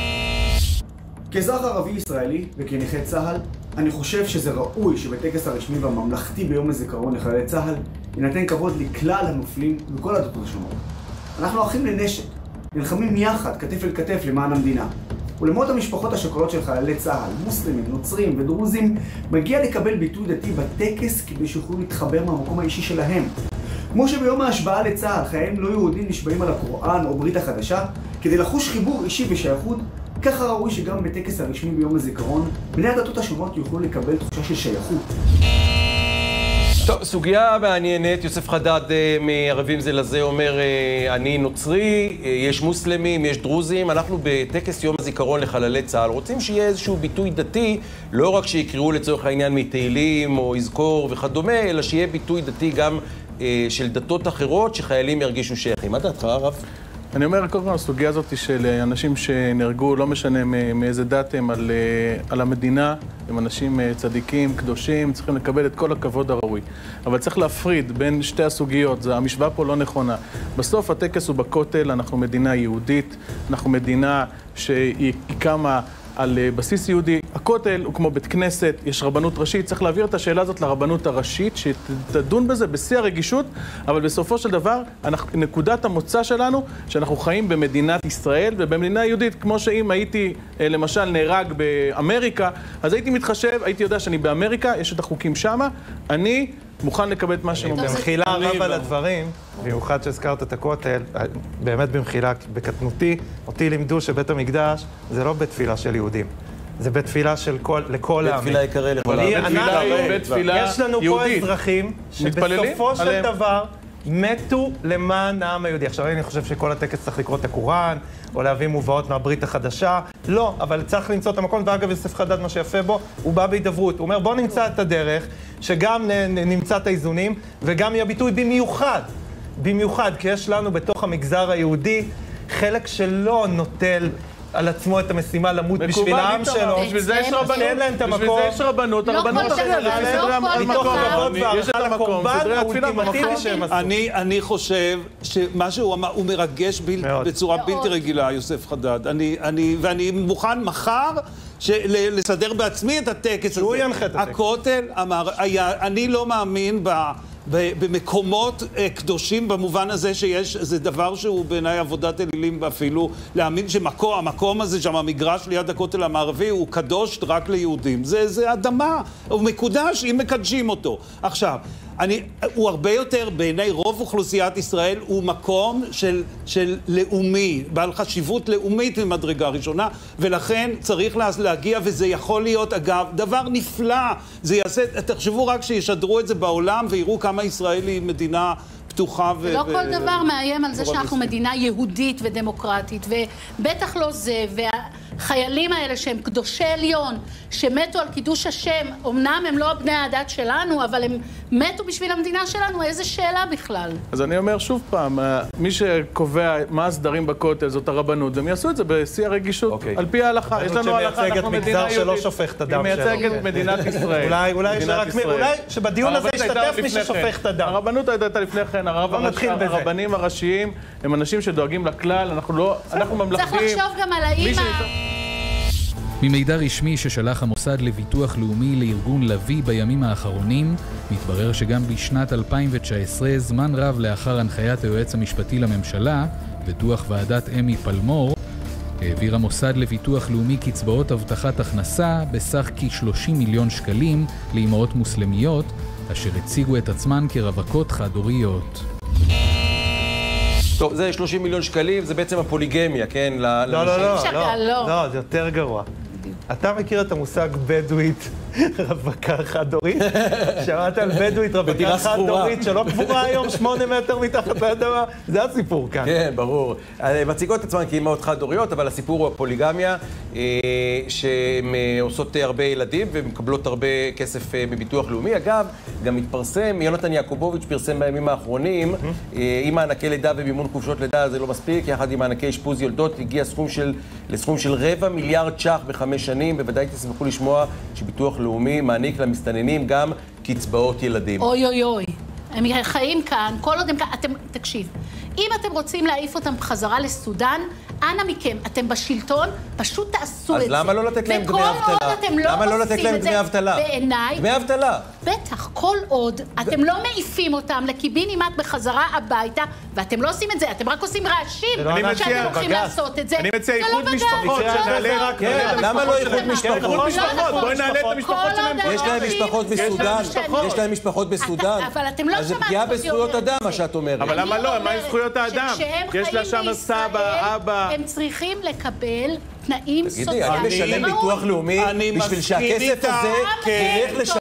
כאזרח ערבי ישראלי וכנכה צה"ל, אני חושב שזה ראוי שבטקס הרשמי והממלכתי ביום הזיכרון לחיילי צה"ל ינתן כבוד לכלל הנופלים וכל הדתות השונות. אנחנו אחים לנשק, נלחמים יחד, כתף אל כתף למען המדינה. ולמרות המשפחות השכולות של חיילי צה"ל, מוסלמים, נוצרים ודרוזים, מגיע לקבל ביטוי דתי בטקס כדי שיוכלו להתחבר מהמקום האישי שלהם. כמו שביום ההשבעה לצה"ל חיילים לא יהודים נשבעים על הקוראן או ברית החדשה, כדי לחוש חיבור אישי ושייכות, ככה ראוי שגם בטקס הרשמי ביום הזיכרון, בני הדתות השונות יוכלו לקבל תחושה של שייכות. טוב, סוגיה מעניינת, יוסף חדד מערבים זה לזה אומר, אני נוצרי, יש מוסלמים, יש דרוזים, אנחנו בטקס יום הזיכרון לחללי צה"ל רוצים שיהיה איזשהו ביטוי דתי, לא רק שיקראו לצורך העניין מתהילים או יזכור וכדומה, אלא שיהיה ביטוי דתי גם של דתות אחרות שחיילים ירגישו שייכים. מה דעתך, הרב? אני אומר, קודם כל, הסוגיה הזאת של אנשים שנהרגו, לא משנה מאיזה דת הם, על המדינה, הם אנשים צדיקים, קדושים, צריכים לקבל את כל הכבוד הראוי. אבל צריך להפריד בין שתי הסוגיות, המשוואה פה לא נכונה. בסוף הטקס הוא בכותל, אנחנו מדינה יהודית, אנחנו מדינה שהיא קמה על בסיס יהודי. הכותל הוא כמו בית כנסת, יש רבנות ראשית, צריך להעביר את השאלה הזאת לרבנות הראשית, שתדון בזה בשיא הרגישות, אבל בסופו של דבר, נקודת המוצא שלנו, שאנחנו חיים במדינת ישראל ובמדינה יהודית, כמו שאם הייתי, למשל, נהרג באמריקה, אז הייתי מתחשב, הייתי יודע שאני באמריקה, יש את החוקים שמה, אני מוכן לקבל את מה שאומר. במחילה רב על הדברים, במיוחד שהזכרת את הכותל, באמת במחילה, בקטנותי, אותי לימדו שבית המקדש זה לא בית תפילה של יהודים. זה בית תפילה של לכל העמים. בית תפילה יקרה לכל העמים. יש לנו פה אזרחים שבסופו של דבר מתו למען העם היהודי. עכשיו אני חושב שכל הטקס צריך לקרוא את הקוראן, או להביא מובאות מהברית החדשה. לא, אבל צריך למצוא את המקום, ואגב יוסף חדד מה שיפה בו, הוא בא בהידברות. הוא אומר בוא נמצא את הדרך, שגם נמצא את האיזונים, וגם יהיה ביטוי במיוחד, כי יש לנו בתוך המגזר היהודי חלק שלא נוטל על עצמו את המשימה למות בשביל העם שלו. בשביל זה יש רבנות, אין להם את המקום. בשביל זה יש רבנות, הרבנות אחרת, מתוך כבוד והערכה לקורבן האולטימטיבי שהם עשו. אני חושב שמה שהוא אמר, הוא מרגש בצורה בלתי רגילה, יוסף חדד. ואני מוכן מחר לסדר בעצמי את הטקס הזה. שהוא ינחה את הטקס. הכותל אמר, אני לא מאמין במקומות קדושים במובן הזה שיש, זה דבר שהוא בעיניי עבודת אלילים, אפילו להאמין שהמקום הזה שם, המגרש ליד הכותל המערבי, הוא קדוש רק ליהודים. זה אדמה, הוא מקודש אם מקדשים אותו. עכשיו, הוא הרבה יותר, בעיני רוב אוכלוסיית ישראל, הוא מקום של לאומי, בעל חשיבות לאומית ממדרגה ראשונה, ולכן צריך להגיע, וזה יכול להיות, אגב, דבר נפלא. זה יעשה, תחשבו רק שישדרו את זה בעולם, ויראו כמה ישראל היא מדינה פתוחה לא כל דבר מאיים על זה שאנחנו מדינה יהודית ודמוקרטית, ובטח לא זה, והחיילים האלה שהם קדושי עליון, שמתו על קידוש השם, אמנם הם לא בני הדת שלנו, אבל הם מתו בשביל המדינה שלנו, איזה שאלה בכלל? אז אני אומר שוב פעם, מי שקובע מה הסדרים בכותל זאת הרבנות, והם יעשו את זה בשיא הרגישות, על פי ההלכה. יש לנו הלכה, אנחנו מדינה יהודית. שלא שופך את הדם שלו. היא מייצגת את מדינת ישראל. אולי שבדיון הזה ישתתף מי ששופך את הדם. הרבנות הייתה לפני כן, הרבנים הראשיים הם אנשים שדואגים לכלל, אנחנו ממלכתיים. צריך לחשוב גם על האמא. ממידע רשמי ששלח המוסד לביטוח לאומי לארגון לוי בימים האחרונים, מתברר שגם בשנת 2019, זמן רב לאחר הנחיית היועץ המשפטי לממשלה, ודוח ועדת אמי פלמור, העביר המוסד לביטוח לאומי קצבאות הבטחת הכנסה בסך כ-30 מיליון שקלים לאימהות מוסלמיות, אשר הציגו את עצמן כרווקות חד-הוריות. טוב, זה 30 מיליון שקלים, זה בעצם הפוליגמיה, כן? לא, זה יותר גרוע. אתה מכיר את המושג בדואית רווקה חד-הורית? שמעת על בדואית רווקה חד-הורית שלא קבורה היום 8 מטר מתחת לאדמה? זה הסיפור כאן. כן, ברור. מציגות עצמן כאימהות חד-הוריות, אבל הסיפור הוא הפוליגמיה, שהן עושות הרבה ילדים ומקבלות הרבה כסף בביטוח לאומי. אגב, גם מתפרסם, יונתן יעקובוביץ' פרסם בימים האחרונים, עם מענקי לידה ומימון חופשות לידה זה לא מספיק, יחד עם מענקי אשפוז יולדות הגיע לסכום של 250 מיליארד ש"ח ב5 שנים, בוודאי תשמחו לשמוע שביטוח לאומי מעניק למסתננים גם קצבאות ילדים. אוי אוי אוי, הם חיים כאן, כל עוד הם כאן, תקשיב, אם אתם רוצים להעיף אותם בחזרה לסודן, אנא מכם, אתם בשלטון, פשוט תעשו את זה. אז למה לא לתת להם דמי אבטלה? וכל עוד אתם לא עושים את זה, בעיניי... דמי אבטלה. בטח, כל עוד אתם לא מעיפים אותם לקיבינימט בחזרה הביתה, ואתם לא עושים את זה, אתם רק עושים רעשים שאתם הולכים לעשות את זה. אני מציע איחוד משפחות, שנעלה רק... למה לא איחוד משפחות? איחוד משפחות, בואי נעלה את המשפחות שלהם. יש להם משפחות בסודן, יש להם משפחות בסודן. אבל אתם לא שמעתם... אז זה פגיעה בזכויות אדם, מה שאת אומרת. אבל למה לא? מה עם זכויות האדם? יש לה שם סבא, אבא... הם צריכים לקבל תנאים סוציאליים. תגידי, אני משלם ביטוח לאומי בשביל שהכסף הזה ילך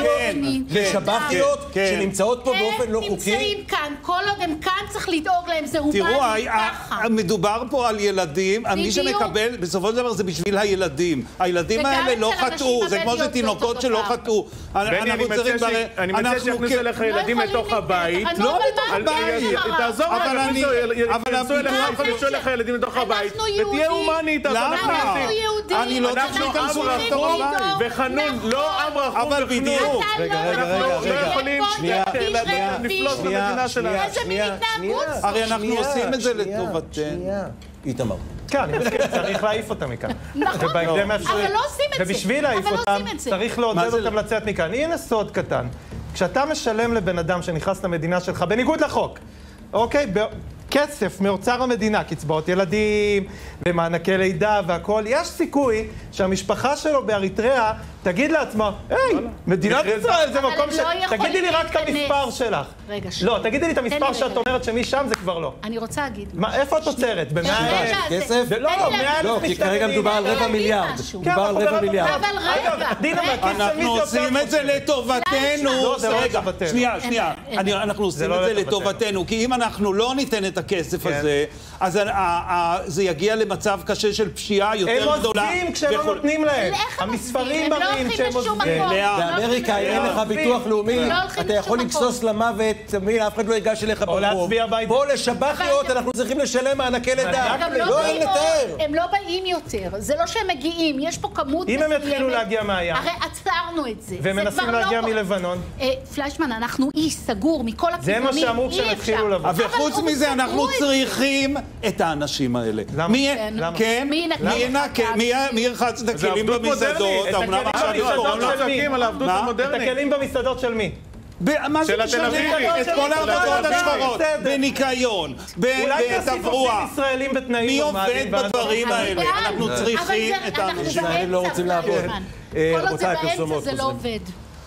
לשב"חיות שנמצאות פה באופן לא חוקי? הם נמצאים כאן, כל עוד הם כאן צריך לדאוג להם, זה הומני ככה. מדובר פה על ילדים, מי שמקבל, בסופו של דבר זה בשביל הילדים. הילדים האלה לא חטאו, זה כמו שתינוקות שלא חטאו. בני, אני מציע שיכניסו אליך ילדים לתוך הבית. לא בתוך הבית. תעזור יכנסו אליך ילדים לתוך הבית, ותהיה הומנית. אנחנו יהודים. אני לא צריך להיכנסו לתוך הבית. וחנון, לא עם רחום וחנון. אבל בדיוק. אנחנו לא יכולים לפלוט במדינה שלנו. איזה מין התנהגות זאת? הרי אנחנו עושים את זה לטובתנו. איתמר. כן, אני מסכים, צריך להעיף אותם מכאן. נכון, אבל לא עושים את זה. ובשביל להעיף אותם, צריך לעודד אותם לצאת מכאן. הנה סוד קטן. כשאתה משלם לבן אדם שנכנס למדינה שלך, בניגוד לחוק, אוקיי? כסף מאוצר המדינה, קצבאות ילדים ומענקי לידה והכל, יש סיכוי שהמשפחה שלו באריתריאה תגיד לעצמה, היי, מדינת ישראל זה מקום ש... תגידי לי רק את המספר שלך. רגע, לא, תגידי לי את המספר שאת אומרת שמשם זה כבר לא. אני רוצה להגיד. מה, איפה את עוצרת? ב-100,000 כסף? לא, 100,000 לא, כי כרגע מדובר על 250 מיליארד. מדובר על 250 מיליארד. אבל רגע. אנחנו עושים את זה לטובתנו. רגע, שנייה. אנחנו עושים את זה לטובתנו, כי אם אנחנו לא ניתן את הכסף הזה, אז זה יגיע למצב קשה של פשיעה יותר גדולה. הם עוזבים כשהם לא נותנים להם. המספרים מראים שהם עוזבים. באמריקה אין לך ביטוח לאומי, אתה יכול לגסוס למוות, אף אחד לא ייגש אליך ברחוב. פה לשב"חיות אנחנו צריכים לשלם מענקי לידה. לא, אין לתאר. הם לא באים יותר, זה לא שהם מגיעים, יש פה כמות מסוימת. אם הם יתחילו להגיע מהים. הרי עצרנו את זה. והם מנסים להגיע מלבנון. פליישמן, אנחנו אי סגור מכל הכיוונים. זה מה שאמרו כשהם התחילו לבוא. וחוץ מזה אנחנו צריכים את האנשים האלה. למה? כן? מי ירחץ את הכלים במסעדות? את הכלים במסעדות של מי? מה זה משנה? את כל העבודות השחורות, בניקיון, בתברואה. מי עובד בדברים האלה? אנחנו צריכים את האנשים. ישראלים לא רוצים לעבוד. כל עוד זה באמצע זה לא עובד.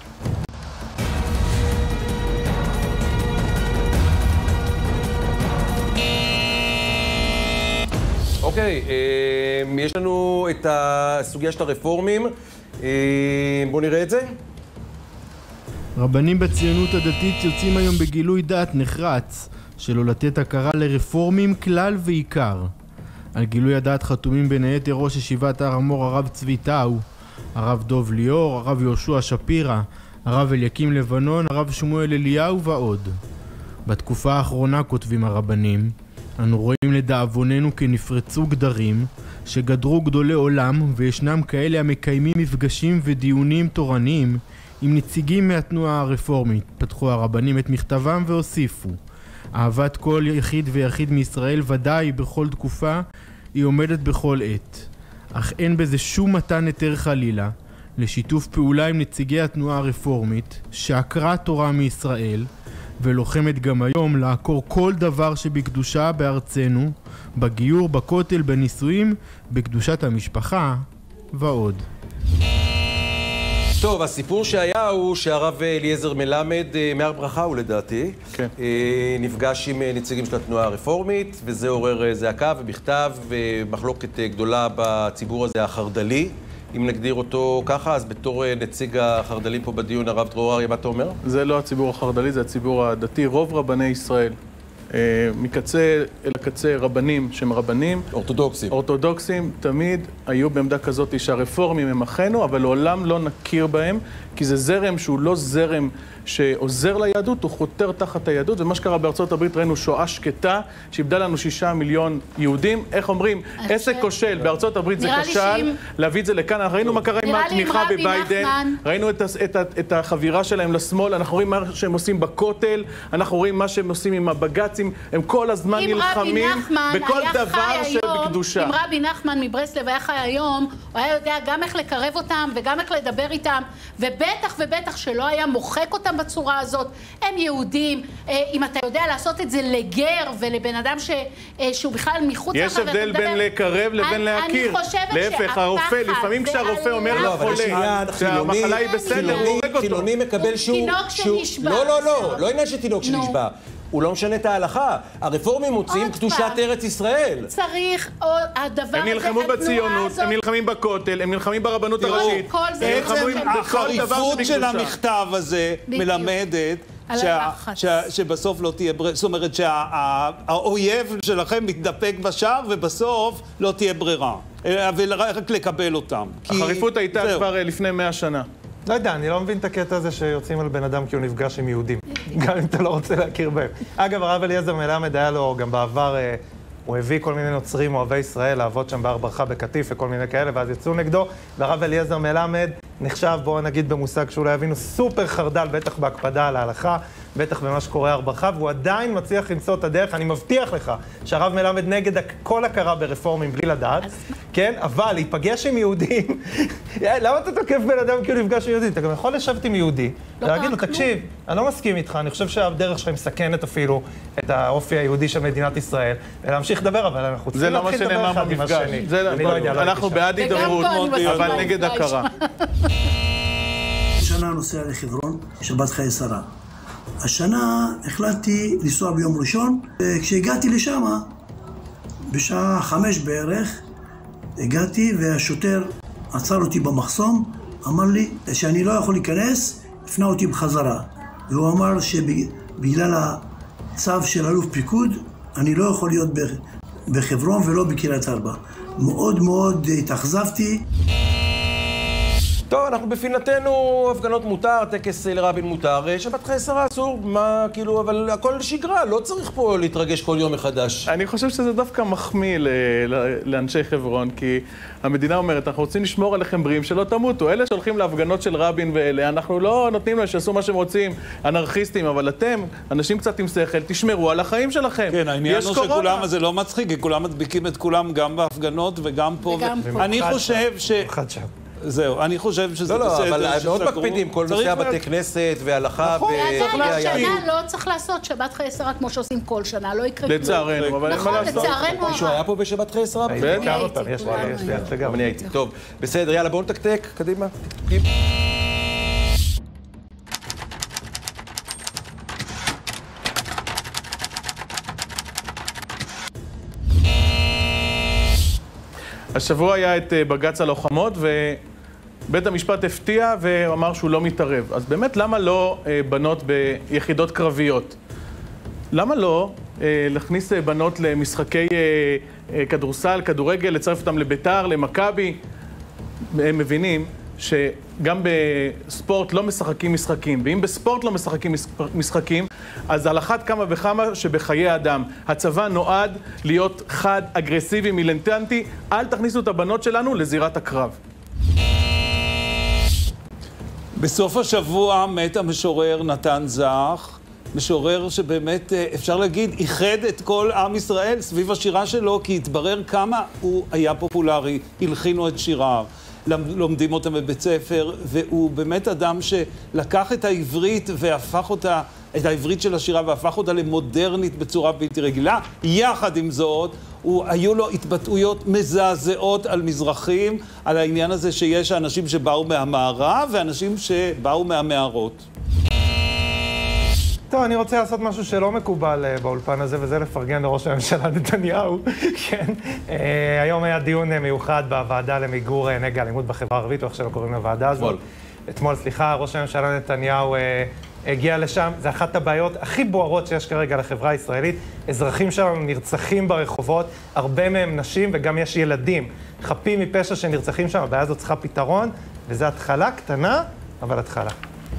אוקיי, יש לנו את הסוגיה של הרפורמים. בואו נראה את זה. רבנים בציונות הדתית יוצאים היום בגילוי דעת נחרץ שלא לתת הכרה לרפורמים כלל ועיקר. על גילוי הדעת חתומים בין היתר ראש ישיבת הר המור הרב צבי טאו, הרב דוב ליאור, הרב יהושע שפירא, הרב אליקים לבנון, הרב שמואל אליהו ועוד. בתקופה האחרונה, כותבים הרבנים, אנו רואים לדאבוננו כנפרצו גדרים שגדרו גדולי עולם, וישנם כאלה המקיימים מפגשים ודיונים תורניים עם נציגים מהתנועה הרפורמית. פתחו הרבנים את מכתבם והוסיפו: אהבת כל יחיד ויחיד מישראל ודאי בכל תקופה היא עומדת בכל עת, אך אין בזה שום מתן היתר חלילה לשיתוף פעולה עם נציגי התנועה הרפורמית שעקרה תורה מישראל ולוחמת גם היום לעקור כל דבר שבקדושה בארצנו, בגיור, בכותל, בנישואים, בקדושת המשפחה ועוד. טוב, הסיפור שהיה הוא שהרב אליעזר מלמד, מהר ברכה הוא לדעתי, כן. נפגש עם נציגים של התנועה הרפורמית, וזה עורר זעקה ובכתב מחלוקת גדולה בציבור הזה החרד"לי. אם נגדיר אותו ככה, אז בתור נציג החרד"לים פה בדיון, הרב דרור אריה, מה אתה אומר? זה לא הציבור החרד"לי, זה הציבור הדתי. רוב רבני ישראל, מקצה אל הקצה, רבנים שהם רבנים. אורתודוקסים. אורתודוקסים תמיד היו בעמדה כזאת שהרפורמים הם אחינו, אבל לעולם לא נכיר בהם, כי זה זרם שהוא לא זרם שעוזר ליהדות, הוא חותר תחת היהדות, ומה שקרה בארצות הברית ראינו שואה שקטה, שאיבדה לנו 6 מיליון יהודים. איך אומרים? עסק כושל, בארצות הברית זה כשל, להביא את זה לכאן. אנחנו ראינו מה קרה עם התמיכה בביידן, ראינו את החבירה שלהם לשמאל, אנחנו רואים מה שהם עושים בכותל, אנחנו רואים מה שהם עושים עם הבג"צים, הם כל הזמן נלחמים בכל דבר שבקדושה. אם רבי נחמן מברסלב היה חי היום, הוא היה יודע גם איך לקרב אותם וגם איך לדבר איתם, ובטח שלא היה מוחק אותם בצורה הזאת. הם יהודים, אם אתה יודע לעשות את זה לגר ולבן אדם שהוא בכלל מחוץ לך, יש הבדל בין לקרב לבין להכיר. להפך, הרופא, לפעמים כשהרופא אומר לחולה שהמחלה היא בסדר, הוא הורג אותו. חילוני מקבל שהוא... תינוק שנשבע. לא עניין שתינוק שנשבע. הוא לא משנה את ההלכה. הרפורמים מוצאים קדושת ארץ ישראל. צריך, הדבר הזה, הם נלחמו בציונות, הם נלחמים בכותל, הם נלחמים ברבנות הראשית. בעצם החריפות של המכתב הזה מלמדת שבסוף לא תהיה ברירה, זאת אומרת שהאויב שלכם מתדפק בשער ובסוף לא תהיה ברירה, ורק לקבל אותם. החריפות הייתה כבר לפני 100 שנה. לא יודע, אני לא מבין את הקטע הזה שיוצאים על בן אדם כי הוא נפגש עם יהודים. גם אם אתה לא רוצה להכיר בהם. אגב, הרב אליעזר מלמד היה לו גם בעבר, הוא הביא כל מיני נוצרים אוהבי ישראל לעבוד שם בהר ברכה בקטיף וכל מיני כאלה, ואז יצאו נגדו, והרב אליעזר מלמד נחשב, בואו נגיד במושג שאולי יבינו, סופר חרדל, בטח בהקפדה על ההלכה, בטח במה שקורה הר ברכה, והוא עדיין מצליח למצוא את הדרך. אני מבטיח לך שהרב מלמד נגד כל הכרה ברפורמים בלי לדעת, כן? אבל להיפגש עם יהודים, למה אתה תוקף בן אדם כי הוא נפגש עם יהודים? אתה גם יכול לשבת עם יהודי, ולהגיד לו, תקשיב, אני לא מסכים איתך, אני חושב שהדרך שלך מסכנת אפילו את האופי היהודי של מדינת ישראל, ולהמשיך לדבר, אבל אנחנו צריכים להתחיל לדבר אחד עם השני. אנחנו בעד הידברות, אבל נגד הכרה. השנה נוסע לחברון, שבת חיי שרה. השנה החלטתי לנסוע ביום ראשון, וכשהגעתי לשם, בשעה 5 בערך, הגעתי והשוטר עצר אותי במחסום, אמר לי שאני לא יכול להיכנס, הפנה אותי בחזרה. והוא אמר שבגלל הצו של אלוף פיקוד, אני לא יכול להיות בחברון ולא בקריית ארבע. מאוד מאוד התאכזבתי. טוב, אנחנו בפינתנו, הפגנות מותר, טקס לרבין מותר, שבת חיי שרה אסור, מה, כאילו, אבל הכל שגרה, לא צריך פה להתרגש כל יום מחדש. אני חושב שזה דווקא מחמיא לאנשי חברון, כי המדינה אומרת, אנחנו רוצים לשמור עליכם בריאים שלא תמותו. אלה שהולכים להפגנות של רבין ואלה, אנחנו לא נותנים להם שיעשו מה שהם רוצים, אנרכיסטים, אבל אתם, אנשים קצת עם שכל, תשמרו על החיים שלכם. כן, העניין הוא שכולם, זה לא מצחיק, כי כולם מדביקים את כולם גם בהפגנות וגם פה. אני חושב זהו, אני חושב שזה בסדר. לא, אבל מאוד מקפידים, כל נושא הבתי כנסת והלכה השנה לא צריך לעשות שבת חיי שרה כמו שעושים כל שנה, לא יקרה כלום. לצערנו, אבל נכון, לצערנו. מישהו היה פה בשבת חיי שרה? יש לי הצגה. אני הייתי. טוב, בסדר, יאללה, בואו נתקתק, קדימה. השבוע היה את בג"ץ הלוחמות, ובית המשפט הפתיע ואמר שהוא לא מתערב. אז באמת, למה לא בנות ביחידות קרביות? למה לא להכניס בנות למשחקי כדורסל, כדורגל, לצרף אותם לביתר, למכבי? הם מבינים שגם בספורט לא משחקים משחקים, ואם בספורט לא משחקים משחקים, אז על אחת כמה וכמה שבחיי אדם. הצבא נועד להיות חד, אגרסיבי, מיליטנטי. אל תכניסו את הבנות שלנו לזירת הקרב. בסוף השבוע מת המשורר נתן זך, משורר שבאמת אפשר להגיד איחד את כל עם ישראל סביב השירה שלו, כי התברר כמה הוא היה פופולרי, הלחינו את שיריו. לומדים אותם בבית ספר, והוא באמת אדם שלקח את העברית והפך אותה את העברית של השירה והפך אותה למודרנית בצורה בלתי רגילה. יחד עם זאת, היו לו התבטאויות מזעזעות על מזרחים, על העניין הזה שיש אנשים שבאו מהמערב ואנשים שבאו מהמערות. טוב, אני רוצה לעשות משהו שלא מקובל באולפן הזה, וזה לפרגן לראש הממשלה נתניהו. כן. היום היה דיון מיוחד בוועדה למיגור נגע אלימות בחברה הערבית, או איך שלא קוראים לוועדה הזאת. אתמול, סליחה, ראש הממשלה נתניהו הגיע לשם. זה אחת הבעיות הכי בוערות שיש כרגע לחברה הישראלית. אזרחים שלנו נרצחים ברחובות, הרבה מהם נשים וגם יש ילדים חפים מפשע שנרצחים שם. הבעיה הזאת צריכה פתרון, וזו התחלה קטנה, אבל התחלה.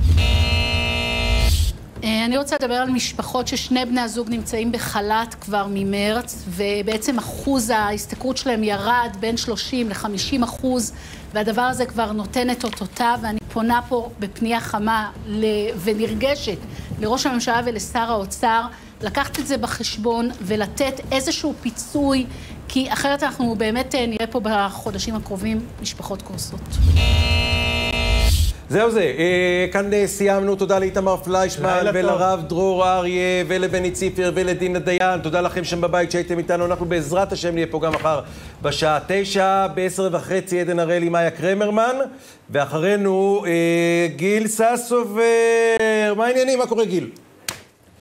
אני רוצה לדבר על משפחות ששני בני הזוג נמצאים בחל"ת כבר ממרץ, ובעצם אחוז ההשתכרות שלהם ירד בין 30 ל-50%, והדבר הזה כבר נותן את אותותיו, ואני פונה פה בפנייה חמה ונרגשת לראש הממשלה ולשר האוצר, לקחת את זה בחשבון ולתת איזשהו פיצוי, כי אחרת אנחנו באמת נראה פה בחודשים הקרובים משפחות קורסות. זהו זה, כאן סיימנו, תודה לאיתמר פליישמן ולרב דרור אריה ולבני ציפר ולדינה דיין, תודה לכם שם בבית שהייתם איתנו, אנחנו בעזרת השם נהיה פה גם מחר בשעה 9, ב-10:30 עדן הראלי מאיה קרמרמן, ואחרינו גיל ססובר, מה העניינים? מה קורה גיל?